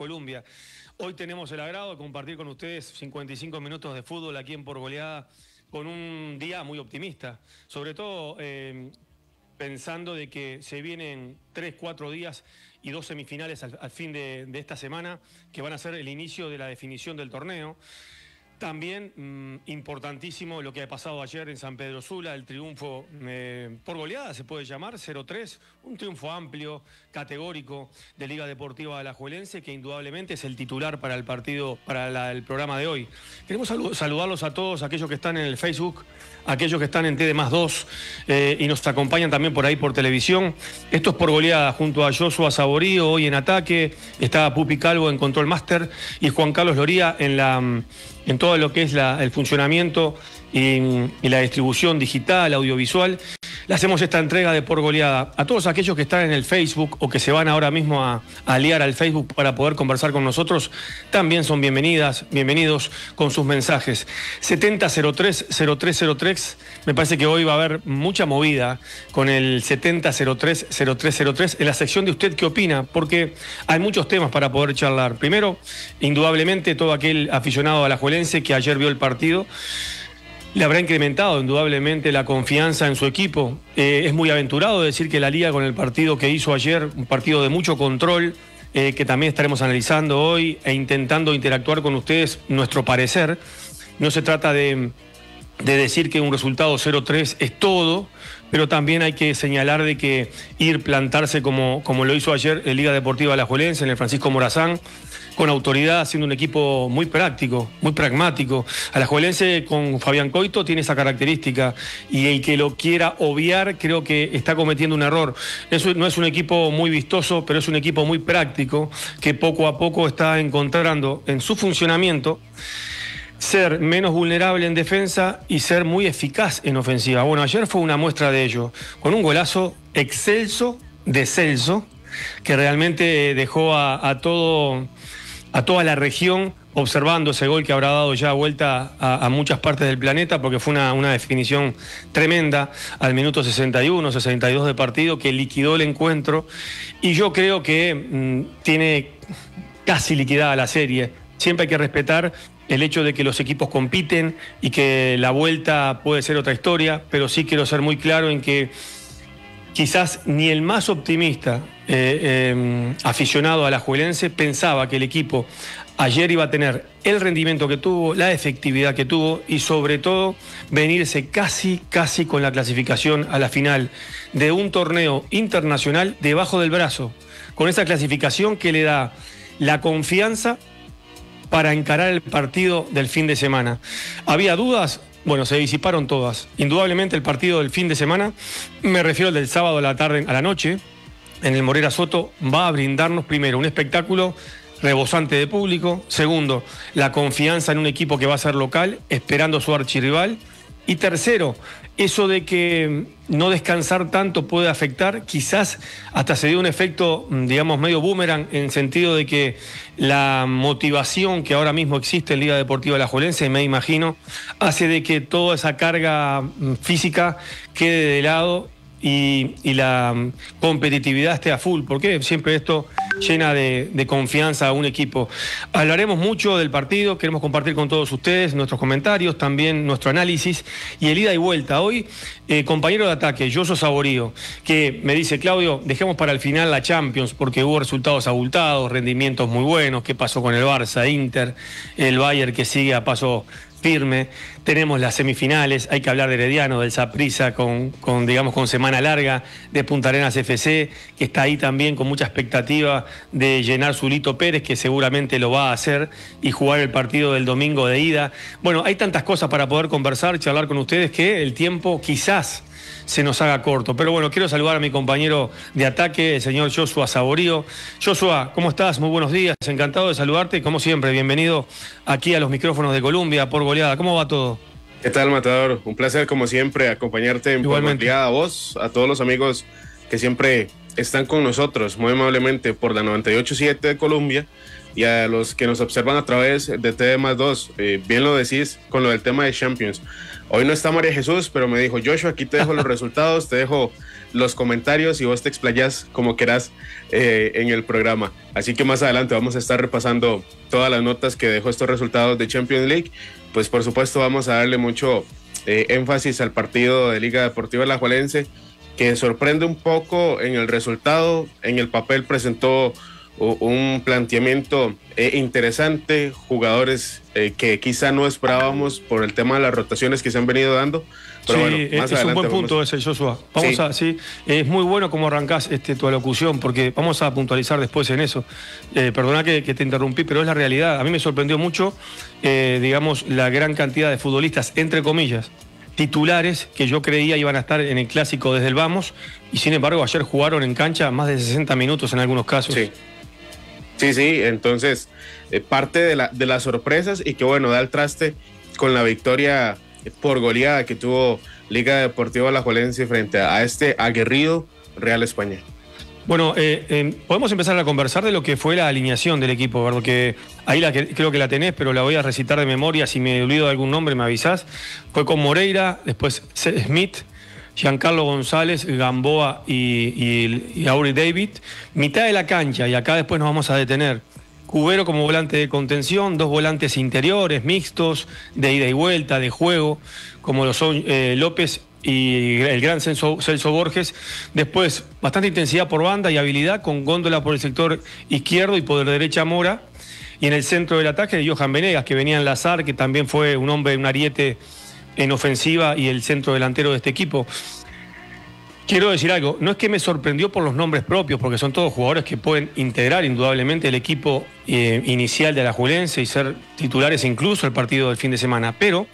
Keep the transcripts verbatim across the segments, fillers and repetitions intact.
Colombia. Hoy tenemos el agrado de compartir con ustedes cincuenta y cinco minutos de fútbol aquí en Por Goleada, con un día muy optimista, sobre todo eh, pensando de que se vienen tres, cuatro días y dos semifinales al, al fin de, de esta semana, que van a ser el inicio de la definición del torneo. También mmm, importantísimo lo que ha pasado ayer en San Pedro Sula, el triunfo eh, por goleada, se puede llamar, cero tres, un triunfo amplio, categórico de Liga Deportiva Alajuelense, que indudablemente es el titular para el partido, para la, el programa de hoy. Queremos salu saludarlos a todos, aquellos que están en el Facebook, aquellos que están en T D más dos eh, y nos acompañan también por ahí por televisión. Esto es Por Goleada, junto a Joshua Saborío, hoy en ataque, está Pupi Calvo en Control Master y Juan Carlos Loría en la... en todo lo que es la, el funcionamiento y, y la distribución digital, audiovisual. Le hacemos esta entrega de Por Goleada a todos aquellos que están en el Facebook o que se van ahora mismo a, a aliar al Facebook para poder conversar con nosotros. También son bienvenidas, bienvenidos con sus mensajes. setenta cero tres cero tres cero tres, me parece que hoy va a haber mucha movida con el setenta cero tres cero tres cero tres en la sección de usted qué opina, porque hay muchos temas para poder charlar. Primero, indudablemente todo aquel aficionado alajuelense que ayer vio el partido le habrá incrementado indudablemente la confianza en su equipo. Eh, es muy aventurado decir que la Liga, con el partido que hizo ayer, un partido de mucho control, eh, que también estaremos analizando hoy e intentando interactuar con ustedes, nuestro parecer. No se trata de, de decir que un resultado cero tres es todo, pero también hay que señalar de que ir plantarse como, como lo hizo ayer en Liga Deportiva Alajuelense, en el Francisco Morazán, con autoridad, siendo un equipo muy práctico, muy pragmático. Alajuelense con Fabián Coito tiene esa característica, y el que lo quiera obviar creo que está cometiendo un error. Eso no es un equipo muy vistoso, pero es un equipo muy práctico, que poco a poco está encontrando en su funcionamiento ser menos vulnerable en defensa y ser muy eficaz en ofensiva. Bueno, ayer fue una muestra de ello, con un golazo excelso de Celso, que realmente dejó a, a todo... a toda la región observando ese gol que habrá dado ya vuelta a, a muchas partes del planeta, porque fue una, una definición tremenda al minuto sesenta y uno, sesenta y dos de partido, que liquidó el encuentro, y yo creo que mmm, tiene casi liquidada la serie. Siempre hay que respetar el hecho de que los equipos compiten y que la vuelta puede ser otra historia, pero sí quiero ser muy claro en que quizás ni el más optimista eh, eh, aficionado alajuelense pensaba que el equipo ayer iba a tener el rendimiento que tuvo, la efectividad que tuvo y sobre todo venirse casi, casi con la clasificación a la final de un torneo internacional debajo del brazo, con esa clasificación que le da la confianza para encarar el partido del fin de semana. ¿Había dudas? Bueno, se disiparon todas. Indudablemente el partido del fin de semana, me refiero al del sábado a la tarde, a la noche, en el Morera Soto, va a brindarnos primero un espectáculo rebosante de público, segundo, la confianza en un equipo que va a ser local, esperando a su archirrival, y tercero, eso de que no descansar tanto puede afectar, quizás hasta se dio un efecto, digamos, medio boomerang, en sentido de que la motivación que ahora mismo existe en Liga Deportiva Alajuelense, me imagino, hace de que toda esa carga física quede de lado y, y la competitividad esté a full, porque siempre esto llena de, de confianza a un equipo. Hablaremos mucho del partido, queremos compartir con todos ustedes nuestros comentarios, también nuestro análisis y el ida y vuelta. Hoy, eh, compañero de ataque, Joshua Saborío, que me dice: Claudio, dejemos para el final la Champions porque hubo resultados abultados, rendimientos muy buenos. ¿Qué pasó con el Barça, Inter, el Bayern que sigue a paso firme? Tenemos las semifinales, hay que hablar de Herediano, del Saprissa con, con, digamos, con semana larga, de Punta Arenas F C, que está ahí también con mucha expectativa de llenar su Lito Pérez, que seguramente lo va a hacer, y jugar el partido del domingo de ida. Bueno, hay tantas cosas para poder conversar, charlar con ustedes, que el tiempo quizás se nos haga corto. Pero bueno, quiero saludar a mi compañero de ataque, el señor Joshua Saborío. Joshua, ¿cómo estás? Muy buenos días, encantado de saludarte, como siempre, bienvenido aquí a los micrófonos de Colombia, Por Goleada. ¿Cómo va todo? ¿Qué tal, Matador? Un placer, como siempre, acompañarte en Por Goleada, a vos, a todos los amigos que siempre están con nosotros, muy amablemente, por la noventa y ocho punto siete de Colombia, y a los que nos observan a través de T D más dos. Eh, bien lo decís con lo del tema de Champions. Hoy no está María Jesús, pero me dijo: Joshua, aquí te dejo los resultados, te dejo los comentarios y vos te explayás como querás eh, en el programa. Así que más adelante vamos a estar repasando todas las notas que dejó estos resultados de Champions League. Pues por supuesto vamos a darle mucho eh, énfasis al partido de Liga Deportiva Alajuelense, que sorprende un poco en el resultado. En el papel presentó un planteamiento eh, interesante, jugadores eh, que quizá no esperábamos por el tema de las rotaciones que se han venido dando. Pero sí, bueno, más es un buen vamos... punto ese, Joshua. Vamos sí. a, sí, es muy bueno cómo arrancás este, tu alocución, porque vamos a puntualizar después en eso. Eh, perdona que, que te interrumpí, pero es la realidad. A mí me sorprendió mucho, eh, digamos, la gran cantidad de futbolistas, entre comillas, titulares que yo creía iban a estar en el clásico desde el vamos, y sin embargo ayer jugaron en cancha más de sesenta minutos en algunos casos. Sí. Sí, sí, entonces eh, parte de, la, de las sorpresas y que bueno, da el traste con la victoria por goleada que tuvo Liga Deportiva Alajuelense frente a este aguerrido Real España. Bueno, eh, eh, podemos empezar a conversar de lo que fue la alineación del equipo, ¿verdad? Porque ahí la que, creo que la tenés, pero la voy a recitar de memoria. Si me olvido de algún nombre me avisás. Fue con Moreira, después Smith, Giancarlo González, Gamboa y, y, y Aubrey David. Mitad de la cancha, y acá después nos vamos a detener. Cubero como volante de contención, dos volantes interiores, mixtos, de ida y vuelta, de juego, como lo son eh, López y el gran Celso, Celso Borges. Después, bastante intensidad por banda y habilidad, con Góndola por el sector izquierdo y por derecha Mora. Y en el centro del ataque, Johan Venegas, que venía a enlazar, que también fue un hombre, un ariete en ofensiva y el centro delantero de este equipo. Quiero decir algo, no es que me sorprendió por los nombres propios, porque son todos jugadores que pueden integrar indudablemente el equipo eh, inicial de Alajuelense y ser titulares incluso el partido del fin de semana, pero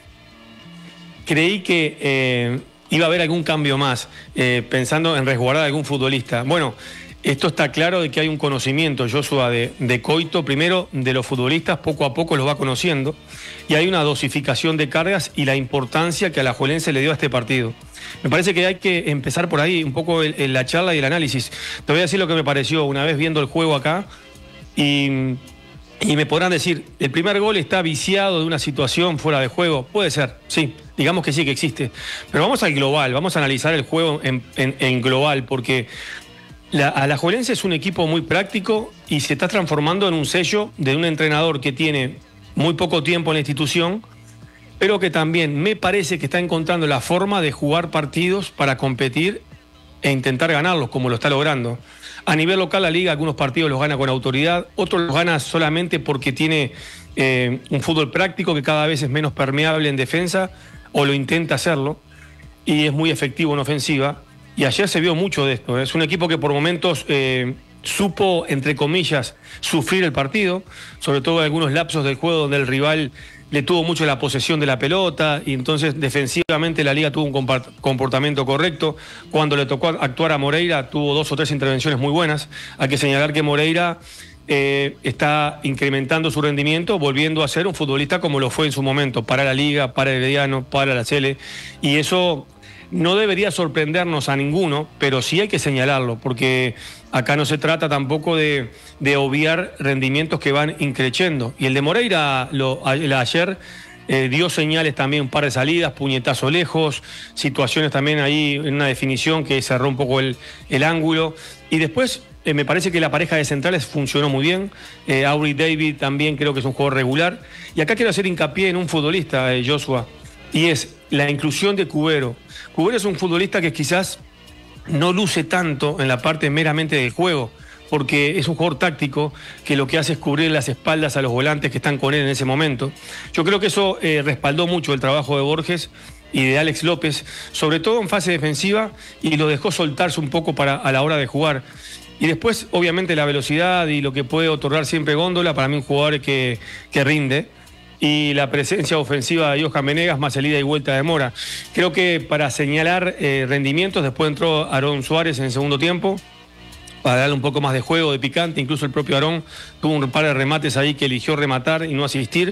creí que eh, iba a haber algún cambio más, eh, pensando en resguardar a algún futbolista. Bueno, esto está claro de que hay un conocimiento, Joshua, de, de Coito, primero de los futbolistas, poco a poco los va conociendo, y hay una dosificación de cargas y la importancia que Alajuelense le dio a este partido. Me parece que hay que empezar por ahí, un poco el, el, la charla y el análisis. Te voy a decir lo que me pareció una vez viendo el juego acá, y, y me podrán decir, ¿el primer gol está viciado de una situación fuera de juego? Puede ser, sí, digamos que sí, que existe. Pero vamos al global, vamos a analizar el juego en, en, en global, porque la, Alajuelense es un equipo muy práctico y se está transformando en un sello de un entrenador que tiene muy poco tiempo en la institución, pero que también me parece que está encontrando la forma de jugar partidos para competir e intentar ganarlos, como lo está logrando. A nivel local, la Liga, algunos partidos los gana con autoridad, otros los gana solamente porque tiene eh, un fútbol práctico que cada vez es menos permeable en defensa, o lo intenta hacerlo, y es muy efectivo en ofensiva. Y ayer se vio mucho de esto. Es un equipo que por momentos eh, supo, entre comillas, sufrir el partido, sobre todo en algunos lapsos del juego donde el rival le tuvo mucho la posesión de la pelota, y entonces defensivamente la Liga tuvo un comportamiento correcto. Cuando le tocó actuar a Moreira, tuvo dos o tres intervenciones muy buenas. Hay que señalar que Moreira eh, está incrementando su rendimiento, volviendo a ser un futbolista como lo fue en su momento, para la Liga, para el Herediano, para la Sele, y eso no debería sorprendernos a ninguno, pero sí hay que señalarlo, porque acá no se trata tampoco de, de obviar rendimientos que van increciendo. Y el de Moreira lo, a, ayer eh, dio señales también, un par de salidas, puñetazo lejos, situaciones también ahí en una definición que cerró un poco el, el ángulo. Y después eh, me parece que la pareja de centrales funcionó muy bien. Eh, Aubrey David también creo que es un jugador regular. Y acá quiero hacer hincapié en un futbolista, eh, Joshua, y es la inclusión de Cubero. Cubero es un futbolista que quizás no luce tanto en la parte meramente del juego, porque es un jugador táctico que lo que hace es cubrir las espaldas a los volantes que están con él en ese momento. Yo creo que eso eh, respaldó mucho el trabajo de Borges y de Alex López, sobre todo en fase defensiva, y lo dejó soltarse un poco para, a la hora de jugar. Y después, obviamente, la velocidad y lo que puede otorgar siempre Góndola, para mí un jugador que, que rinde, y la presencia ofensiva de Johan Venegas más el ida y vuelta de Mora. Creo que para señalar eh, rendimientos, después entró Aarón Suárez en el segundo tiempo para darle un poco más de juego, de picante. Incluso el propio Aarón tuvo un par de remates ahí que eligió rematar y no asistir.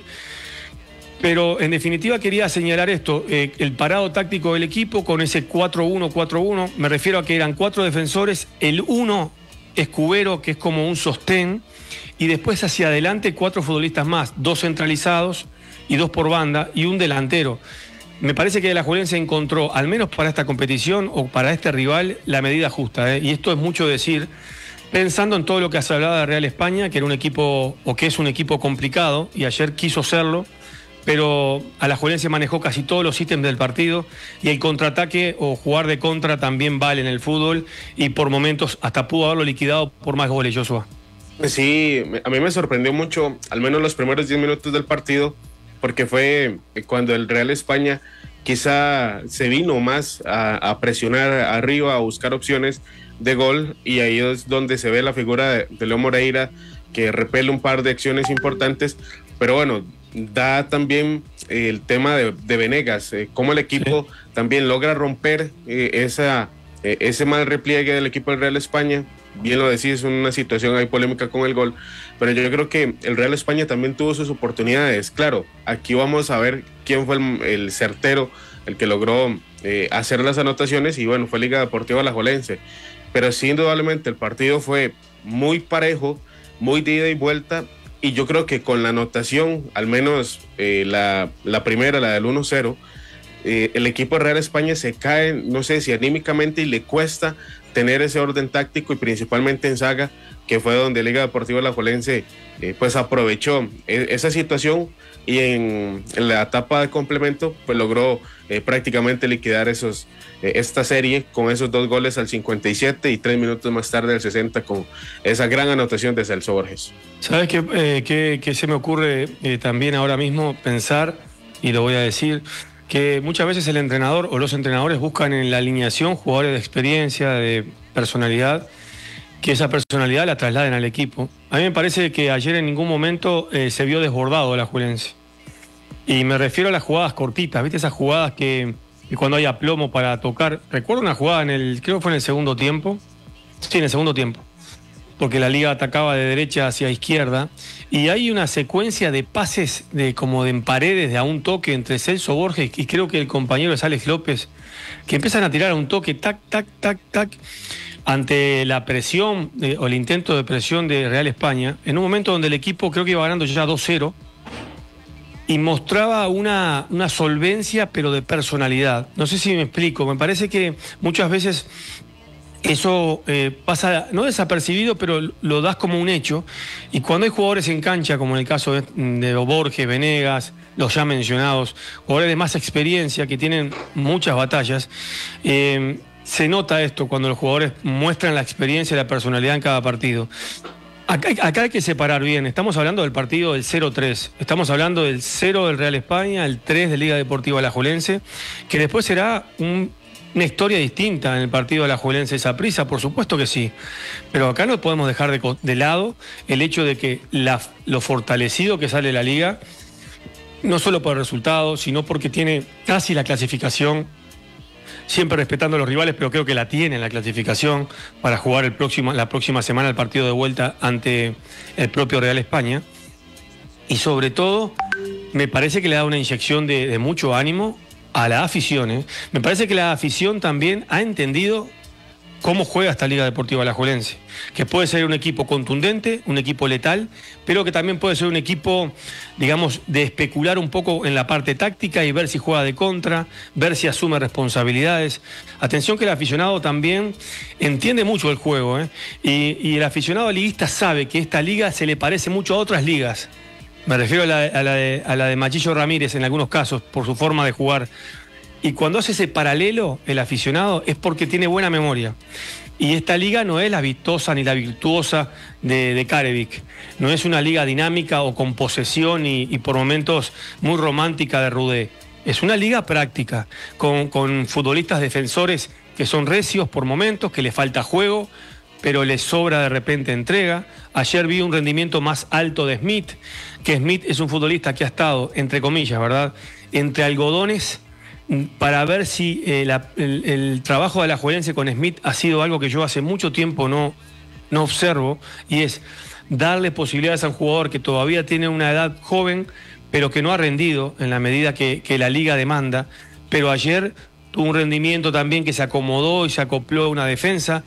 Pero en definitiva quería señalar esto, eh, el parado táctico del equipo con ese cuatro uno cuatro uno. Me refiero a que eran cuatro defensores, el uno es Cubero, que es como un sostén, y después hacia adelante cuatro futbolistas más, dos centralizados y dos por banda y un delantero. me parece que la Alajuelense encontró, al menos para esta competición o para este rival, la medida justa, ¿eh? Y esto es mucho decir, pensando en todo lo que has hablado de Real España, que era un equipo, o que es un equipo complicado, y ayer quiso serlo, pero Alajuelense manejó casi todos los ítems del partido, y el contraataque o jugar de contra también vale en el fútbol, y por momentos hasta pudo haberlo liquidado por más goles, Joshua. Sí, a mí me sorprendió mucho, al menos los primeros diez minutos del partido, porque fue cuando el Real España quizá se vino más a, a presionar arriba, a buscar opciones de gol, y ahí es donde se ve la figura de, de Leo Moreira, que repele un par de acciones importantes, pero bueno, da también eh, el tema de, de Venegas, eh, cómo el equipo sí. también logra romper eh, esa, eh, ese mal repliegue del equipo del Real España. Bien lo decís, es una situación ahí polémica con el gol, pero yo creo que el Real España también tuvo sus oportunidades. Claro, aquí vamos a ver quién fue el, el certero, el que logró eh, hacer las anotaciones, y bueno, fue Liga Deportiva Alajuelense, pero sí, indudablemente el partido fue muy parejo, muy de ida y vuelta, y yo creo que con la anotación, al menos eh, la, la primera, la del uno cero, eh, el equipo de Real España se cae, no sé si anímicamente, y le cuesta tener ese orden táctico, y principalmente en saga, que fue donde Liga Deportiva Alajuelense eh, pues aprovechó e esa situación, y en, en la etapa de complemento pues logró eh, prácticamente liquidar esos, eh, esta serie con esos dos goles al cincuenta y siete y tres minutos más tarde al sesenta, con esa gran anotación de Celso Borges. ¿Sabes qué, eh, qué, qué se me ocurre eh, también ahora mismo pensar, y lo voy a decir? Que muchas veces el entrenador o los entrenadores buscan en la alineación jugadores de experiencia, de personalidad, que esa personalidad la trasladen al equipo. A mí me parece que ayer en ningún momento eh, se vio desbordado el Alajuelense. Y me refiero a las jugadas cortitas, ¿viste? Esas jugadas que, que cuando hay aplomo para tocar. Recuerdo una jugada en el, creo que fue en el segundo tiempo. Sí, en el segundo tiempo. Porque la Liga atacaba de derecha hacia izquierda, y hay una secuencia de pases de como de en paredes, de a un toque entre Celso Borges y creo que el compañero es Alex López, que empiezan a tirar a un toque, tac, tac, tac, tac, ante la presión eh, o el intento de presión de Real España, en un momento donde el equipo creo que iba ganando ya dos cero, y mostraba una, una solvencia pero de personalidad. No sé si me explico, me parece que muchas veces eso eh, pasa, no desapercibido, pero lo das como un hecho. Y cuando hay jugadores en cancha, como en el caso de, de Borges, Venegas, los ya mencionados, jugadores de más experiencia que tienen muchas batallas, eh, se nota esto cuando los jugadores muestran la experiencia y la personalidad en cada partido. Acá, acá hay que separar bien. Estamos hablando del partido del cero tres. Estamos hablando del cero del Real España, el tres de Liga Deportiva Alajuelense, que después será un... una historia distinta en el partido de Alajuelense Saprissa, por supuesto que sí. Pero acá no podemos dejar de, de lado el hecho de que la, lo fortalecido que sale la Liga, no solo por el resultado, sino porque tiene casi la clasificación, siempre respetando a los rivales, pero creo que la tiene en la clasificación para jugar el próximo, la próxima semana el partido de vuelta ante el propio Real España. Y sobre todo, me parece que le da una inyección de, de mucho ánimo a la afición, ¿eh? Me parece que la afición también ha entendido cómo juega esta Liga Deportiva Alajuelense, que puede ser un equipo contundente, un equipo letal, pero que también puede ser un equipo, digamos, de especular un poco en la parte táctica y ver si juega de contra, ver si asume responsabilidades. Atención que el aficionado también entiende mucho el juego, ¿eh? y, y el aficionado liguista sabe que esta liga se le parece mucho a otras ligas. Me refiero a la, a, la de, a la de Machillo Ramírez en algunos casos, por su forma de jugar. Y cuando hace ese paralelo, el aficionado, es porque tiene buena memoria. Y esta liga no es la vistosa ni la virtuosa de, de Carevic. No es una liga dinámica o con posesión y, y por momentos muy romántica de Rudé. Es una liga práctica, con, con futbolistas defensores que son recios por momentos, que les falta juego, pero les sobra de repente entrega. Ayer vi un rendimiento más alto de Smith, que Smith es un futbolista que ha estado, entre comillas, ¿verdad?, entre algodones, para ver si eh, la, el, el trabajo de Alajuelense con Smith ha sido algo que yo hace mucho tiempo no, no observo, y es darle posibilidades a un jugador que todavía tiene una edad joven, pero que no ha rendido en la medida que, que la liga demanda. Pero ayer tuvo un rendimiento también que se acomodó y se acopló a una defensa.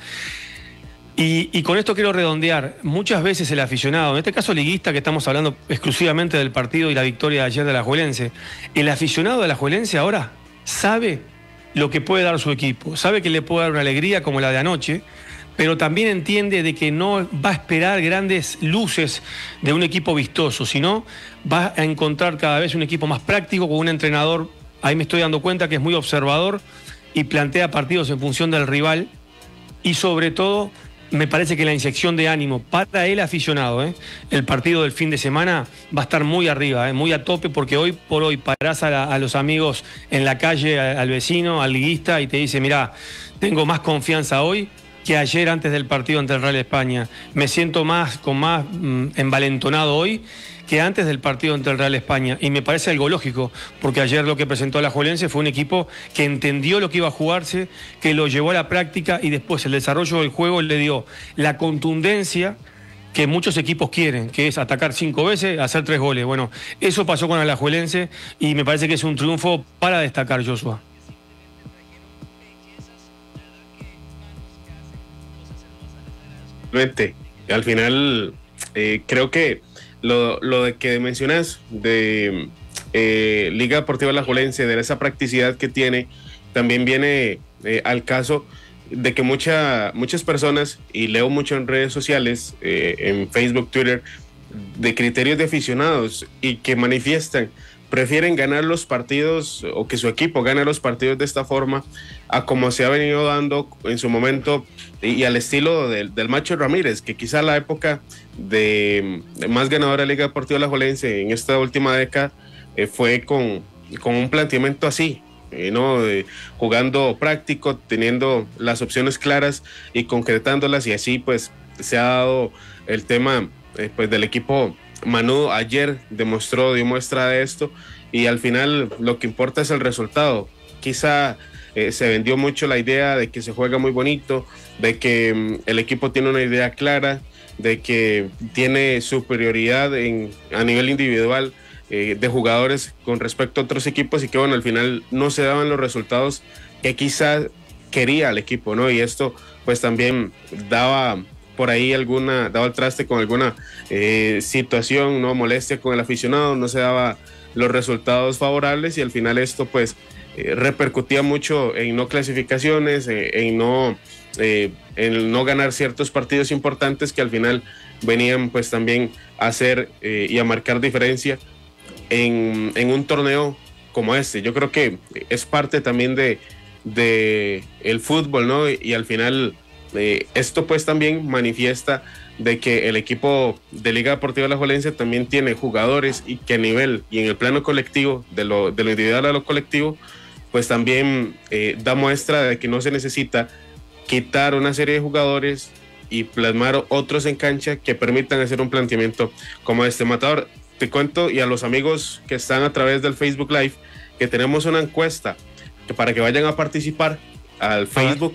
Y, y con esto quiero redondear, muchas veces el aficionado, en este caso liguista, que estamos hablando exclusivamente del partido y la victoria de ayer de Alajuelense, el aficionado de Alajuelense ahora sabe lo que puede dar su equipo, sabe que le puede dar una alegría como la de anoche, pero también entiende de que no va a esperar grandes luces de un equipo vistoso, sino va a encontrar cada vez un equipo más práctico, con un entrenador, ahí me estoy dando cuenta que es muy observador y plantea partidos en función del rival, y sobre todo me parece que la inyección de ánimo para el aficionado, ¿eh? el partido del fin de semana va a estar muy arriba, ¿eh? muy a tope, porque hoy por hoy parás a, la, a los amigos en la calle, a, al vecino, al liguista, y te dice, mirá, tengo más confianza hoy que ayer antes del partido ante el Real España. Me siento más, con más mm, envalentonado hoy que antes del partido ante el Real España. Y me parece algo lógico, porque ayer lo que presentó Alajuelense fue un equipo que entendió lo que iba a jugarse, que lo llevó a la práctica, y después el desarrollo del juego le dio la contundencia que muchos equipos quieren, que es atacar cinco veces, hacer tres goles. Bueno, eso pasó con Alajuelense y me parece que es un triunfo para destacar, Joshua. Al final, eh, creo que lo, lo de que mencionas de eh, Liga Deportiva Alajuelense, de esa practicidad que tiene, también viene eh, al caso de que mucha, muchas personas, y leo mucho en redes sociales, eh, en Facebook, Twitter, de criterios de aficionados, y que manifiestan, prefieren ganar los partidos, o que su equipo gane los partidos de esta forma, a como se ha venido dando en su momento, y, y al estilo del, del Macho Ramírez, que quizá la época de, de más ganadora de Liga Deportiva Alajuelense en esta última década eh, fue con, con un planteamiento así, eh, ¿no? Eh, jugando práctico, teniendo las opciones claras y concretándolas, y así pues se ha dado el tema eh, pues del equipo Manu. Ayer demostró, dio muestra de esto, y al final lo que importa es el resultado. Quizá eh, se vendió mucho la idea de que se juega muy bonito, de que mm, el equipo tiene una idea clara, de que tiene superioridad en, a nivel individual eh, de jugadores con respecto a otros equipos, y que bueno, al final no se daban los resultados que quizá quería el equipo, ¿no? Y esto pues también daba por ahí alguna, daba el traste con alguna eh, situación, no molestia con el aficionado, no se daba los resultados favorables, y al final esto pues eh, repercutía mucho en no clasificaciones, eh, en no eh, en no ganar ciertos partidos importantes que al final venían pues también a hacer eh, y a marcar diferencia en, en un torneo como este. Yo creo que es parte también de, de el fútbol, ¿no? Y, y al final Eh, esto pues también manifiesta de que el equipo de Liga Deportiva Alajuelense también tiene jugadores, y que a nivel y en el plano colectivo, de lo, de lo individual a lo colectivo, pues también eh, da muestra de que no se necesita quitar una serie de jugadores y plasmar otros en cancha que permitan hacer un planteamiento como este. Matador, te cuento, y a los amigos que están a través del Facebook Live, que tenemos una encuesta que para que vayan a participar al Facebook.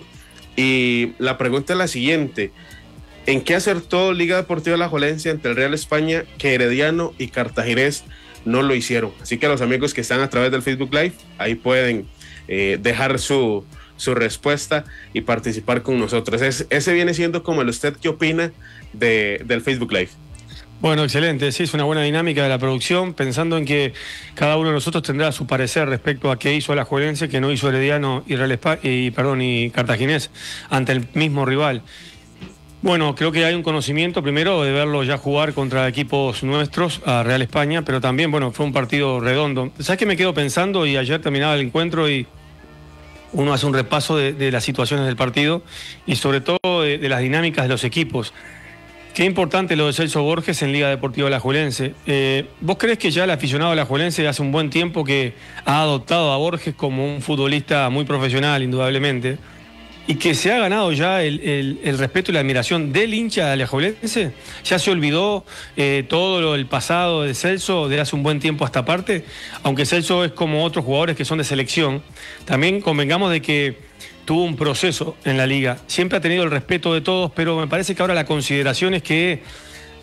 Y la pregunta es la siguiente: ¿en qué acertó Liga Deportiva Alajuelense ante el Real España que Herediano y Cartaginés no lo hicieron? Así que a los amigos que están a través del Facebook Live, ahí pueden eh, dejar su, su respuesta y participar con nosotros. Es, ese viene siendo como el usted qué opina de, del Facebook Live. Bueno, excelente, sí, es una buena dinámica de la producción, pensando en que cada uno de nosotros tendrá su parecer respecto a qué hizo Alajuelense, que no hizo Herediano y, Real Espa y, perdón, y Cartaginés ante el mismo rival. Bueno, creo que hay un conocimiento primero de verlo ya jugar contra equipos nuestros, a Real España, pero también, bueno, fue un partido redondo. ¿Sabes qué me quedo pensando? Y ayer terminaba el encuentro y uno hace un repaso de, de las situaciones del partido y sobre todo de, de las dinámicas de los equipos. Qué importante lo de Celso Borges en Liga Deportiva Alajuelense. Eh, ¿Vos creés que ya el aficionado alajuelense hace un buen tiempo que ha adoptado a Borges como un futbolista muy profesional, indudablemente, y que se ha ganado ya el, el, el respeto y la admiración del hincha alajuelense? ¿Ya se olvidó eh, todo lo, el pasado de Celso de hace un buen tiempo a esta parte? Aunque Celso es como otros jugadores que son de selección, también convengamos de que tuvo un proceso en la liga. Siempre ha tenido el respeto de todos, pero me parece que ahora la consideración es que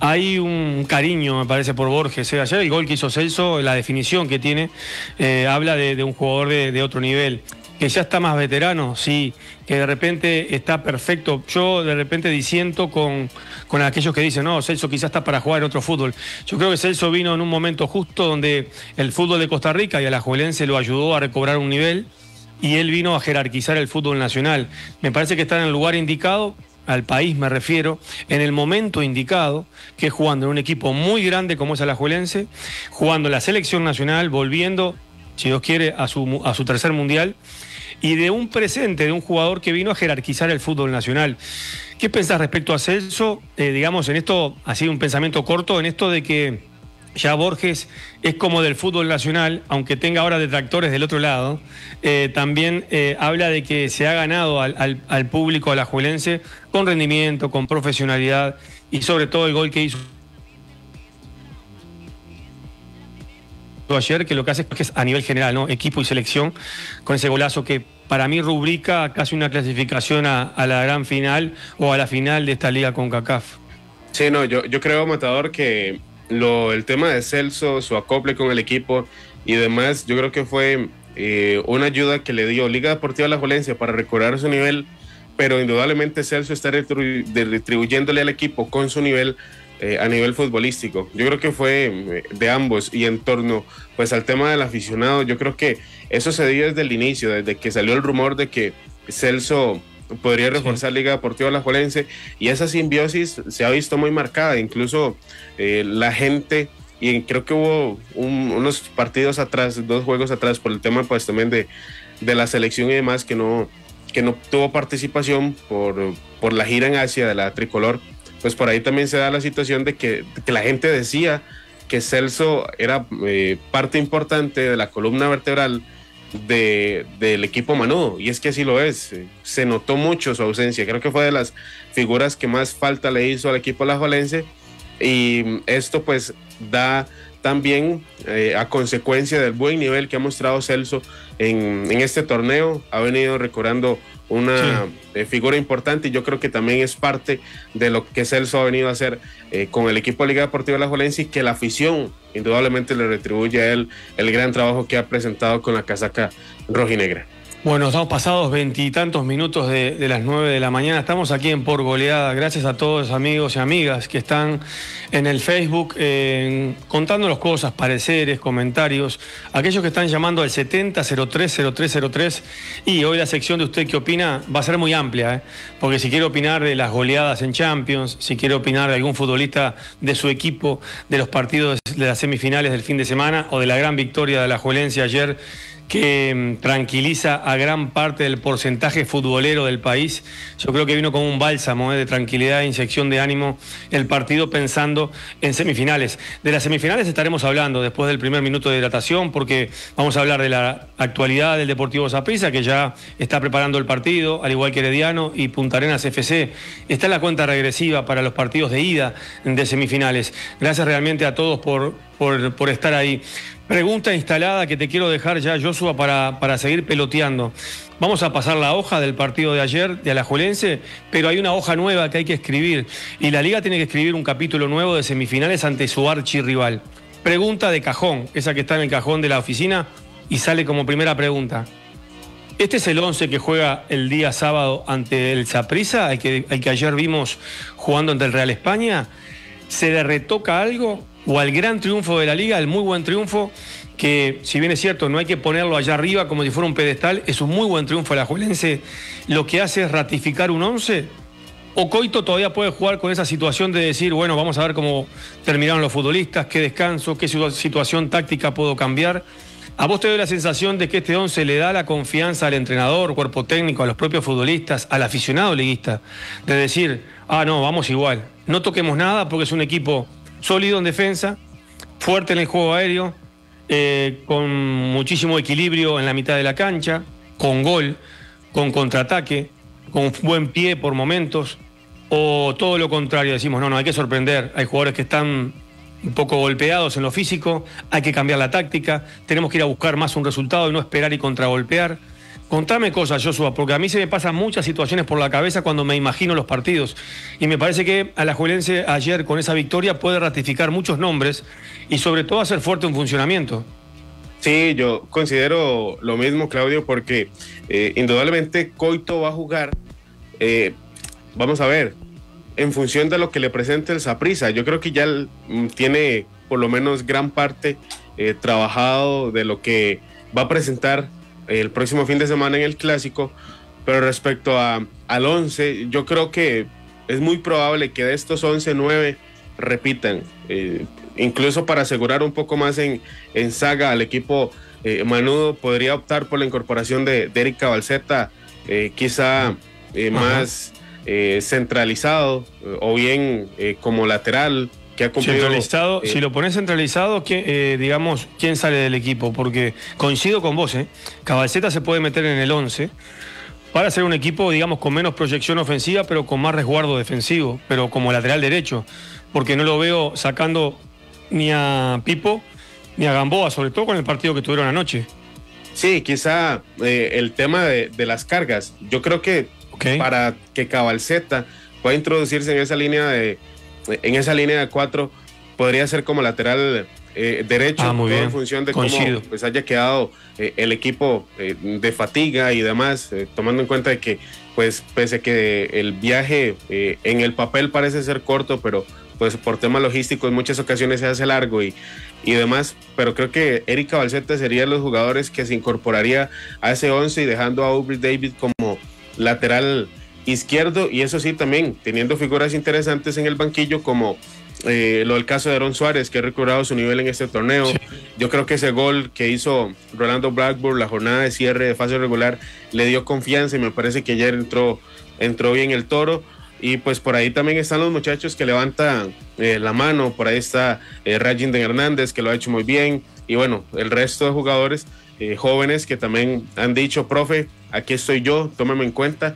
hay un cariño, me parece, por Borges. ¿eh? Ayer el gol que hizo Celso, la definición que tiene, eh, habla de, de un jugador de, de otro nivel. Que ya está más veterano, sí, que de repente está perfecto. Yo de repente disiento con, con aquellos que dicen, no, Celso quizás está para jugar en otro fútbol. Yo creo que Celso vino en un momento justo donde el fútbol de Costa Rica y Alajuelense lo ayudó a recobrar un nivel y él vino a jerarquizar el fútbol nacional. Me parece que está en el lugar indicado, al país me refiero, en el momento indicado, que es jugando en un equipo muy grande como es Alajuelense, jugando en la selección nacional, volviendo, si Dios quiere, a su, a su tercer mundial, y de un presente, de un jugador que vino a jerarquizar el fútbol nacional. ¿Qué pensás respecto a Celso? Eh, digamos, en esto, así un pensamiento corto, en esto de que ya Borges es como del fútbol nacional, aunque tenga ahora detractores del otro lado, eh, también eh, habla de que se ha ganado al, al, al público alajuelense con rendimiento, con profesionalidad y sobre todo el gol que hizo ayer, que lo que hace es que es a nivel general, ¿no? Equipo y selección, con ese golazo que para mí rubrica casi una clasificación a, a la gran final o a la final de esta liga CONCACAF. Sí, no, yo, yo creo, Matador, que lo, el tema de Celso, su acople con el equipo y demás, yo creo que fue eh, una ayuda que le dio Liga Deportiva Alajuelense para recobrar su nivel, pero indudablemente Celso está retribu retribuyéndole al equipo con su nivel Eh, a nivel futbolístico. Yo creo que fue eh, de ambos, y en torno pues al tema del aficionado, yo creo que eso se dio desde el inicio, desde que salió el rumor de que Celso podría reforzar sí. Liga Deportiva Alajuelense, y esa simbiosis se ha visto muy marcada, incluso eh, la gente, y creo que hubo un, unos partidos atrás, dos juegos atrás, por el tema pues también de, de la selección y demás, que no, que no tuvo participación por, por la gira en Asia de la tricolor. Pues por ahí también se da la situación de que, que la gente decía que Celso era eh, parte importante de la columna vertebral de, del equipo manudo, y es que así lo es. Se notó mucho su ausencia, creo que fue de las figuras que más falta le hizo al equipo alajuelense, y esto pues da también eh, a consecuencia del buen nivel que ha mostrado Celso en, en este torneo. Ha venido recobrando una sí. eh, figura importante, y yo creo que también es parte de lo que Celso ha venido a hacer eh, con el equipo de Liga Deportiva Alajuelense, y que la afición indudablemente le retribuye a él el gran trabajo que ha presentado con la casaca rojinegra. Bueno, estamos pasados veintitantos minutos de, de las nueve de la mañana. Estamos aquí en Por Goleada. Gracias a todos los amigos y amigas que están en el Facebook eh, contándonos cosas, pareceres, comentarios. Aquellos que están llamando al setenta cero tres cero tres cero tres. Y hoy la sección de Usted qué opina va a ser muy amplia, ¿eh? Porque si quiere opinar de las goleadas en Champions, si quiere opinar de algún futbolista de su equipo, de los partidos de las semifinales del fin de semana o de la gran victoria de Alajuelense ayer, que tranquiliza a gran parte del porcentaje futbolero del país. Yo creo que vino como un bálsamo eh, de tranquilidad e inyección de ánimo el partido, pensando en semifinales. De las semifinales estaremos hablando después del primer minuto de hidratación, porque vamos a hablar de la actualidad del Deportivo Saprissa, que ya está preparando el partido, al igual que Herediano y Punta Arenas F C. Está en la cuenta regresiva para los partidos de ida de semifinales. Gracias realmente a todos por, por, por estar ahí. Pregunta instalada que te quiero dejar ya, Joshua, para, para seguir peloteando. Vamos a pasar la hoja del partido de ayer de Alajuelense, pero hay una hoja nueva que hay que escribir, y la Liga tiene que escribir un capítulo nuevo de semifinales ante su archirrival. Pregunta de cajón, esa que está en el cajón de la oficina, y sale como primera pregunta. ¿Este es el once que juega el día sábado ante el Saprissa, el que, el que ayer vimos jugando ante el Real España? ¿Se le retoca algo? ¿O al gran triunfo de la Liga, el muy buen triunfo, que si bien es cierto, no hay que ponerlo allá arriba como si fuera un pedestal, es un muy buen triunfo alajuelense, lo que hace es ratificar un once? ¿O Coito todavía puede jugar con esa situación de decir, bueno, vamos a ver cómo terminaron los futbolistas, qué descanso, qué situación táctica puedo cambiar? ¿A vos te doy la sensación de que este once le da la confianza al entrenador, cuerpo técnico, a los propios futbolistas, al aficionado liguista, de decir, ah, no, vamos igual, no toquemos nada porque es un equipo sólido en defensa, fuerte en el juego aéreo, eh, con muchísimo equilibrio en la mitad de la cancha, con gol, con contraataque, con buen pie por momentos? ¿O todo lo contrario, decimos, no, no, hay que sorprender, hay jugadores que están un poco golpeados en lo físico, hay que cambiar la táctica, tenemos que ir a buscar más un resultado y no esperar y contragolpear? Contame cosas, Joshua, porque a mí se me pasan muchas situaciones por la cabeza cuando me imagino los partidos. Y me parece que Alajuelense ayer con esa victoria puede ratificar muchos nombres y sobre todo hacer fuerte un funcionamiento. Sí, yo considero lo mismo, Claudio, porque eh, indudablemente Coito va a jugar, eh, vamos a ver, en función de lo que le presente el Saprissa. Yo creo que ya mm, tiene por lo menos gran parte eh, trabajado de lo que va a presentar el próximo fin de semana en el Clásico, pero respecto a, al once, yo creo que es muy probable que de estos once, nueve repitan, eh, incluso para asegurar un poco más en, en saga al equipo eh, manudo, podría optar por la incorporación de, de Eric Cabalceta, eh, quizá eh, más eh, centralizado, eh, o bien eh, como lateral, que ha cumplido. Centralizado, eh, si lo pones centralizado, ¿quién, eh, digamos, ¿quién sale del equipo? Porque coincido con vos, ¿eh? Cabalceta se puede meter en el once para ser un equipo, digamos, con menos proyección ofensiva, pero con más resguardo defensivo, pero como lateral derecho, porque no lo veo sacando ni a Pipo ni a Gamboa, sobre todo con el partido que tuvieron anoche. Sí, quizá eh, el tema de, de las cargas. Yo creo que okay. para que Cabalceta pueda introducirse en esa línea de en esa línea de cuatro, podría ser como lateral eh, derecho, ah, muy bien. en función de Coincido. cómo pues, haya quedado eh, el equipo eh, de fatiga y demás, eh, tomando en cuenta de que, pues, pese a que el viaje eh, en el papel parece ser corto, pero pues por temas logísticos en muchas ocasiones se hace largo y, y demás, pero creo que Eric Cabalceta sería de los jugadores que se incorporaría a ese once y dejando a Aubrey David como lateral izquierdo, y eso sí también teniendo figuras interesantes en el banquillo como eh, lo del caso de Aaron Suárez, que ha recobrado su nivel en este torneo. Sí. Yo creo que ese gol que hizo Rolando Blackburn la jornada de cierre de fase regular le dio confianza y me parece que ayer entró, entró bien el Toro. Y pues por ahí también están los muchachos que levantan eh, la mano, por ahí está eh, Rajinden Hernández, que lo ha hecho muy bien, y bueno, el resto de jugadores eh, jóvenes que también han dicho, profe, aquí estoy yo, tómeme en cuenta.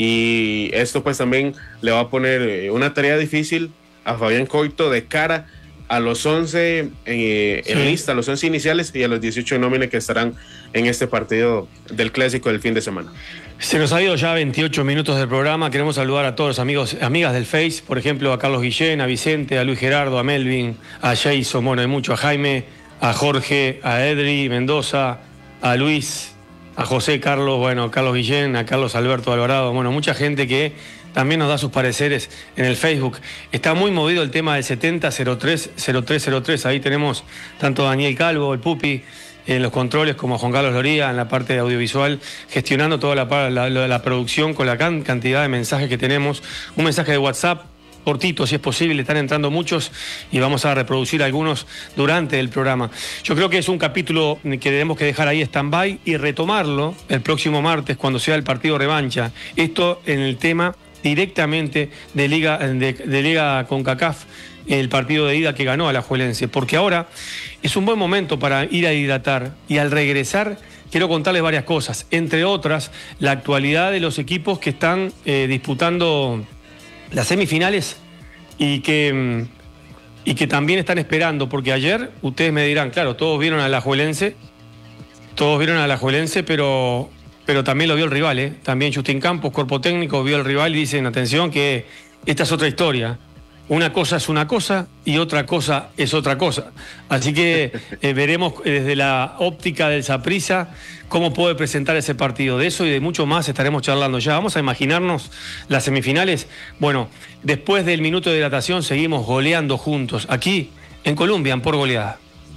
Y esto pues también le va a poner una tarea difícil a Fabián Coito de cara a los once eh, sí. en lista, a los once iniciales y a los dieciocho de nómina que estarán en este partido del Clásico del fin de semana. Se nos ha ido ya veintiocho minutos del programa. Queremos saludar a todos los amigos, amigas del Face, por ejemplo a Carlos Guillén, a Vicente, a Luis Gerardo, a Melvin, a Jason, bueno, hay mucho, a Jaime, a Jorge, a Edri Mendoza, a Luis, a José Carlos, bueno, a Carlos Guillén, a Carlos Alberto Alvarado, bueno, mucha gente que también nos da sus pareceres en el Facebook. Está muy movido el tema del setenta cero tres cero tres cero tres, ahí tenemos tanto a Daniel Calvo, el Pupi, en los controles, como a Juan Carlos Loría en la parte de audiovisual, gestionando toda la, la, la, la producción con la can, cantidad de mensajes que tenemos. Un mensaje de WhatsApp cortito, si es posible, están entrando muchos y vamos a reproducir algunos durante el programa. Yo creo que es un capítulo que tenemos que dejar ahí stand-by y retomarlo el próximo martes cuando sea el partido revancha. Esto en el tema directamente de Liga, de, de Liga CONCACAF, el partido de ida que ganó Alajuelense, porque ahora es un buen momento para ir a hidratar y al regresar quiero contarles varias cosas, entre otras la actualidad de los equipos que están eh, disputando las semifinales y que, y que también están esperando, porque ayer ustedes me dirán, claro, todos vieron a Alajuelense, todos vieron a Alajuelense, pero, pero también lo vio el rival, ¿eh? También Justin Campos, cuerpo técnico, vio el rival y dicen, atención, que esta es otra historia. Una cosa es una cosa y otra cosa es otra cosa. Así que eh, veremos desde la óptica del Saprissa cómo puede presentar ese partido. De eso y de mucho más estaremos charlando ya. Vamos a imaginarnos las semifinales. Bueno, después del minuto de hidratación seguimos goleando juntos aquí en Colombia, en Por Goleada.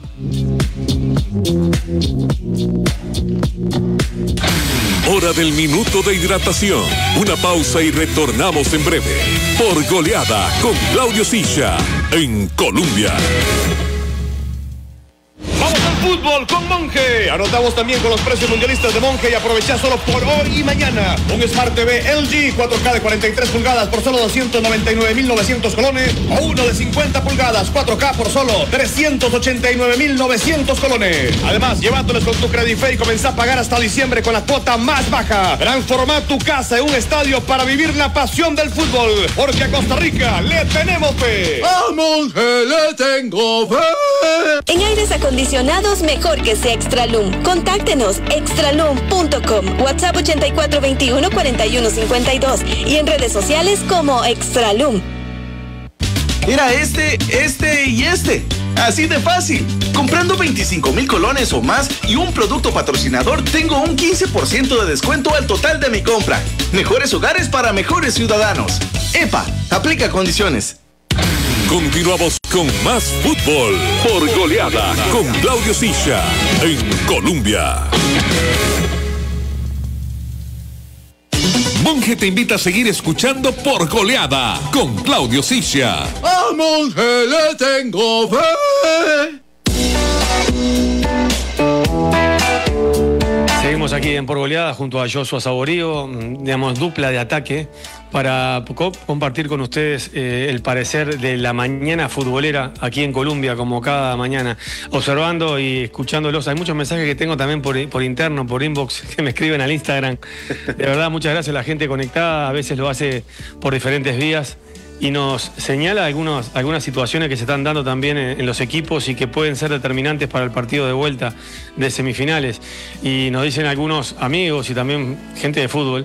Hora del minuto de hidratación. Una pausa y retornamos en breve. Por Goleada con Claudio Silla en Colombia. ¡Vamos al fútbol con Monge! Anotamos también con los precios mundialistas de Monge y aprovechá solo por hoy y mañana. Un Smart T V L G cuatro K de cuarenta y tres pulgadas por solo doscientos noventa y nueve mil novecientos colones o uno de cincuenta pulgadas cuatro K por solo trescientos ochenta y nueve mil novecientos colones. Además, llévatelos con tu Credife y comenzá a pagar hasta diciembre con la cuota más baja. Transformá tu casa en un estadio para vivir la pasión del fútbol, porque a Costa Rica le tenemos fe. A Monge le tengo fe. En aires acondicionados, mejor que sea Extralum. Contáctenos extralum punto com, WhatsApp ochenta y cuatro veintiuno cuarenta y uno cincuenta y dos y en redes sociales como Extralum. Era este, este y este. Así de fácil. Comprando veinticinco mil colones o más y un producto patrocinador, tengo un quince por ciento de descuento al total de mi compra. Mejores hogares para mejores ciudadanos. E P A, aplica condiciones. Continuamos con más fútbol por Goleada con Claudio Sisha en Colombia. Monje te invita a seguir escuchando Por Goleada con Claudio Sisha. A Monje le tengo fe. Seguimos aquí en Por Goleada junto a Joshua Saborío, digamos, dupla de ataque, para compartir con ustedes eh, el parecer de la mañana futbolera aquí en Colombia, como cada mañana, observando y escuchándolos. Hay muchos mensajes que tengo también por, por interno, por inbox, que me escriben al Instagram. De verdad, muchas gracias a la gente conectada, a veces lo hace por diferentes vías y nos señala algunos, algunas situaciones que se están dando también en, en los equipos y que pueden ser determinantes para el partido de vuelta de semifinales. Y nos dicen algunos amigos y también gente de fútbol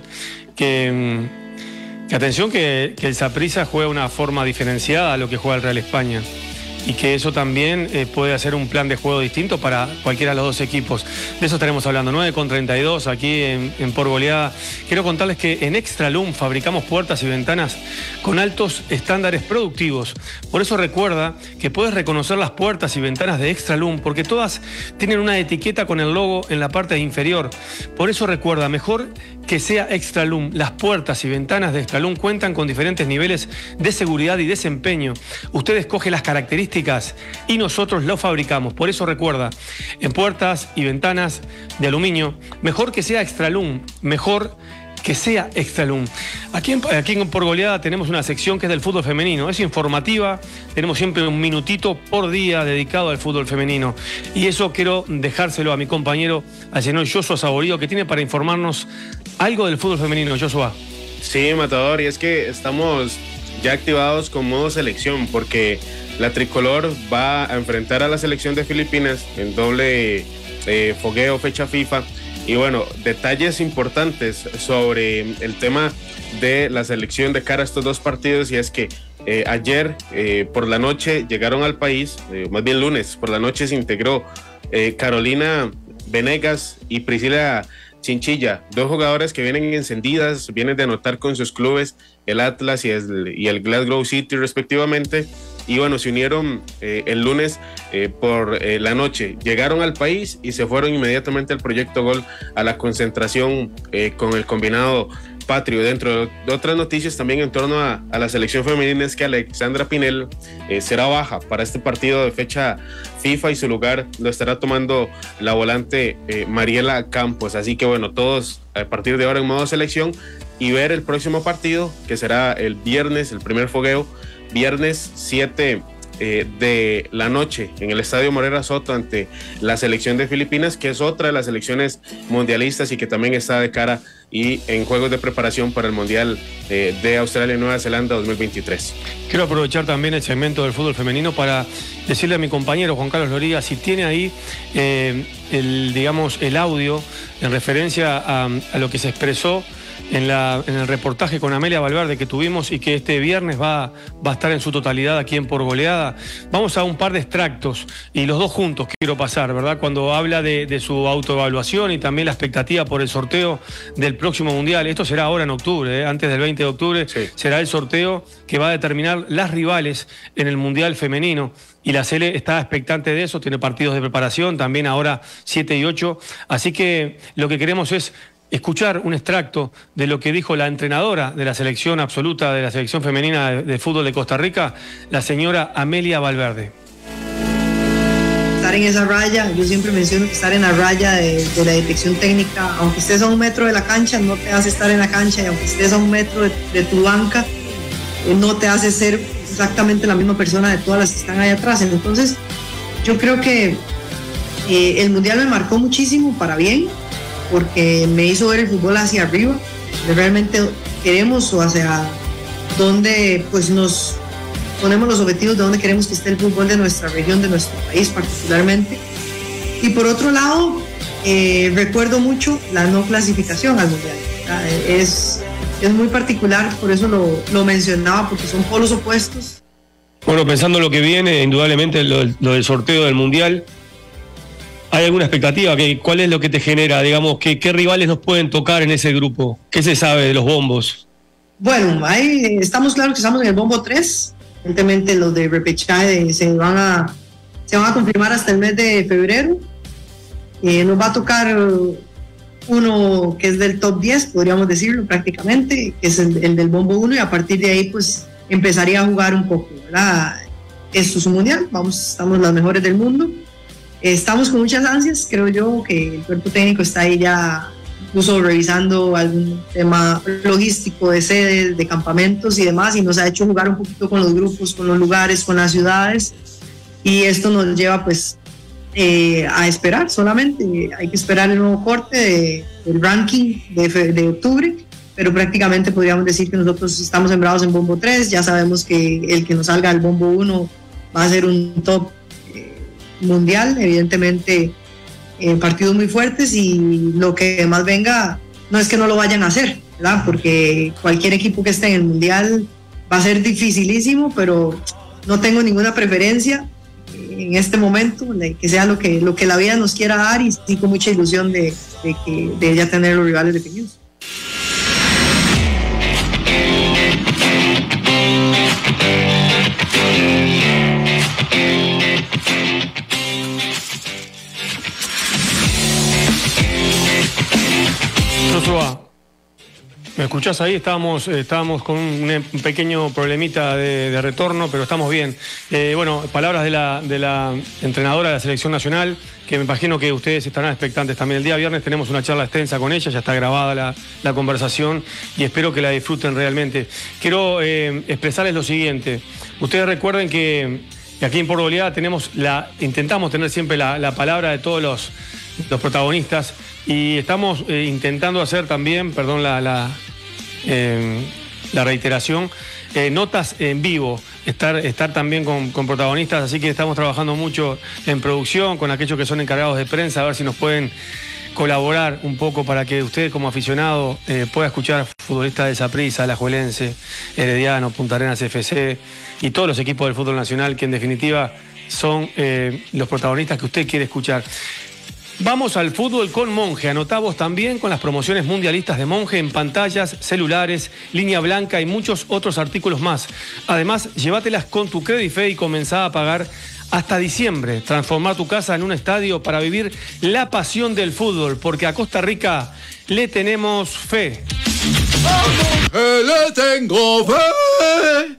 que... Que atención que, que el Saprissa juega de una forma diferenciada a lo que juega el Real España y que eso también eh, puede hacer un plan de juego distinto para cualquiera de los dos equipos. De eso estaremos hablando. nueve con treinta y dos aquí en, en Por Goleada. Quiero contarles que en Extralum fabricamos puertas y ventanas con altos estándares productivos. Por eso recuerda que puedes reconocer las puertas y ventanas de Extralum porque todas tienen una etiqueta con el logo en la parte inferior. Por eso recuerda, mejor que sea Extralum. Las puertas y ventanas de Extralum cuentan con diferentes niveles de seguridad y desempeño. Usted escoge las características y nosotros lo fabricamos. Por eso recuerda, en puertas y ventanas de aluminio, mejor que sea Extralum, mejor que sea Extralum. Aquí en, aquí en Por Goleada tenemos una sección que es del fútbol femenino. Es informativa, tenemos siempre un minutito por día dedicado al fútbol femenino. Y eso quiero dejárselo a mi compañero, al señor Joshua Saborío, que tiene para informarnos algo del fútbol femenino. Joshua. Sí, Matador, y es que estamos ya activados con modo selección, porque la tricolor va a enfrentar a la selección de Filipinas en doble eh, fogueo, fecha FIFA. Y bueno, detalles importantes sobre el tema de la selección de cara a estos dos partidos, y es que eh, ayer eh, por la noche llegaron al país, eh, más bien lunes por la noche se integró eh, Carolina Venegas y Priscila Chinchilla, dos jugadoras que vienen encendidas, vienen de anotar con sus clubes, el Atlas y el, y el Glasgow City respectivamente. Y bueno, se unieron eh, el lunes eh, por eh, la noche, llegaron al país y se fueron inmediatamente al Proyecto Gol, a la concentración eh, con el combinado patrio. Dentro de otras noticias también en torno a, a la selección femenina es que Alexandra Pinel eh, será baja para este partido de fecha FIFA y su lugar lo estará tomando la volante eh, Mariela Campos. Así que bueno, todos a partir de ahora en modo selección y ver el próximo partido, que será el viernes, el primer fogueo, viernes siete eh, de la noche en el Estadio Morera Soto ante la selección de Filipinas, que es otra de las selecciones mundialistas y que también está de cara y en juegos de preparación para el Mundial eh, de Australia y Nueva Zelanda dos mil veintitrés. Quiero aprovechar también el segmento del fútbol femenino para decirle a mi compañero Juan Carlos Loriga si tiene ahí eh, el, digamos, el audio en referencia a, a lo que se expresó En, la, en el reportaje con Amelia Valverde que tuvimos y que este viernes va, va a estar en su totalidad aquí en Por Goleada. Vamos a un par de extractos y los dos juntos quiero pasar, ¿verdad? Cuando habla de, de su autoevaluación y también la expectativa por el sorteo del próximo Mundial. Esto será ahora en octubre, ¿eh? Antes del veinte de octubre, sí. Será el sorteo que va a determinar las rivales en el Mundial femenino. Y la Cele está expectante de eso, tiene partidos de preparación, también ahora siete y ocho. Así que lo que queremos es escuchar un extracto de lo que dijo la entrenadora de la selección absoluta, de la selección femenina de, de fútbol de Costa Rica, la señora Amelia Valverde. Estar en esa raya, yo siempre menciono que estar en la raya de, de la dirección técnica, aunque estés a un metro de la cancha, no te hace estar en la cancha, y aunque estés a un metro de, de tu banca, eh, no te hace ser exactamente la misma persona de todas las que están ahí atrás. Entonces, yo creo que eh, el Mundial me marcó muchísimo para bien, porque me hizo ver el fútbol hacia arriba, de realmente queremos o hacia donde pues nos, ponemos los objetivos de dónde queremos que esté el fútbol de nuestra región, de nuestro país particularmente. Y por otro lado, eh, recuerdo mucho la no clasificación al Mundial. Es, es muy particular, por eso lo, lo mencionaba, porque son polos opuestos. Bueno, pensando en lo que viene, indudablemente lo, lo del sorteo del Mundial, ¿hay alguna expectativa? ¿Qué, ¿Cuál es lo que te genera? Digamos, ¿qué, ¿qué rivales nos pueden tocar en ese grupo? ¿Qué se sabe de los bombos? Bueno, ahí estamos claros que estamos en el bombo tres. Evidentemente los de repechaje se van a, se van a confirmar hasta el mes de febrero. Eh, nos va a tocar uno que es del top diez, podríamos decirlo prácticamente, que es el, el del bombo uno, y a partir de ahí pues empezaría a jugar un poco, ¿verdad? Esto es un mundial, vamos, estamos las mejores del mundo. Estamos con muchas ansias, creo yo que el cuerpo técnico está ahí ya incluso revisando algún tema logístico de sedes, de campamentos y demás, y nos ha hecho jugar un poquito con los grupos, con los lugares, con las ciudades, y esto nos lleva pues eh, a esperar solamente, hay que esperar el nuevo corte de, del ranking de, de octubre, pero prácticamente podríamos decir que nosotros estamos sembrados en bombo tres, ya sabemos que el que nos salga del bombo uno va a ser un top mundial, evidentemente eh, partidos muy fuertes, y lo que más venga no es que no lo vayan a hacer, ¿verdad? Porque cualquier equipo que esté en el mundial va a ser dificilísimo, pero no tengo ninguna preferencia en este momento, de que sea lo que, lo que la vida nos quiera dar, y sí con mucha ilusión de, de, que, de ya tener los rivales definidos. Joshua, ¿me escuchás ahí? Estábamos, estábamos con un, un pequeño problemita de, de retorno, pero estamos bien. Eh, bueno, palabras de la, de la entrenadora de la Selección Nacional, que me imagino que ustedes estarán expectantes también. El día viernes tenemos una charla extensa con ella, ya está grabada la, la conversación, y espero que la disfruten realmente. Quiero eh, expresarles lo siguiente. Ustedes recuerden que, que aquí en Por Goleada tenemos la, intentamos tener siempre la, la palabra de todos los, los protagonistas, y estamos eh, intentando hacer también, perdón la, la, eh, la reiteración, eh, notas en vivo, estar, estar también con, con protagonistas, así que estamos trabajando mucho en producción con aquellos que son encargados de prensa, a ver si nos pueden colaborar un poco para que usted como aficionado eh, pueda escuchar futbolistas de Saprissa, Alajuelense, Herediano, Punta Arenas F C y todos los equipos del fútbol nacional, que en definitiva son eh, los protagonistas que usted quiere escuchar. Vamos al fútbol con Monge. Anotá vos también con las promociones mundialistas de Monge en pantallas, celulares, línea blanca y muchos otros artículos más. Además, llévatelas con tu Credife y comenzá a pagar hasta diciembre. Transformar tu casa en un estadio para vivir la pasión del fútbol, porque a Costa Rica le tenemos fe. ¡Le tengo fe!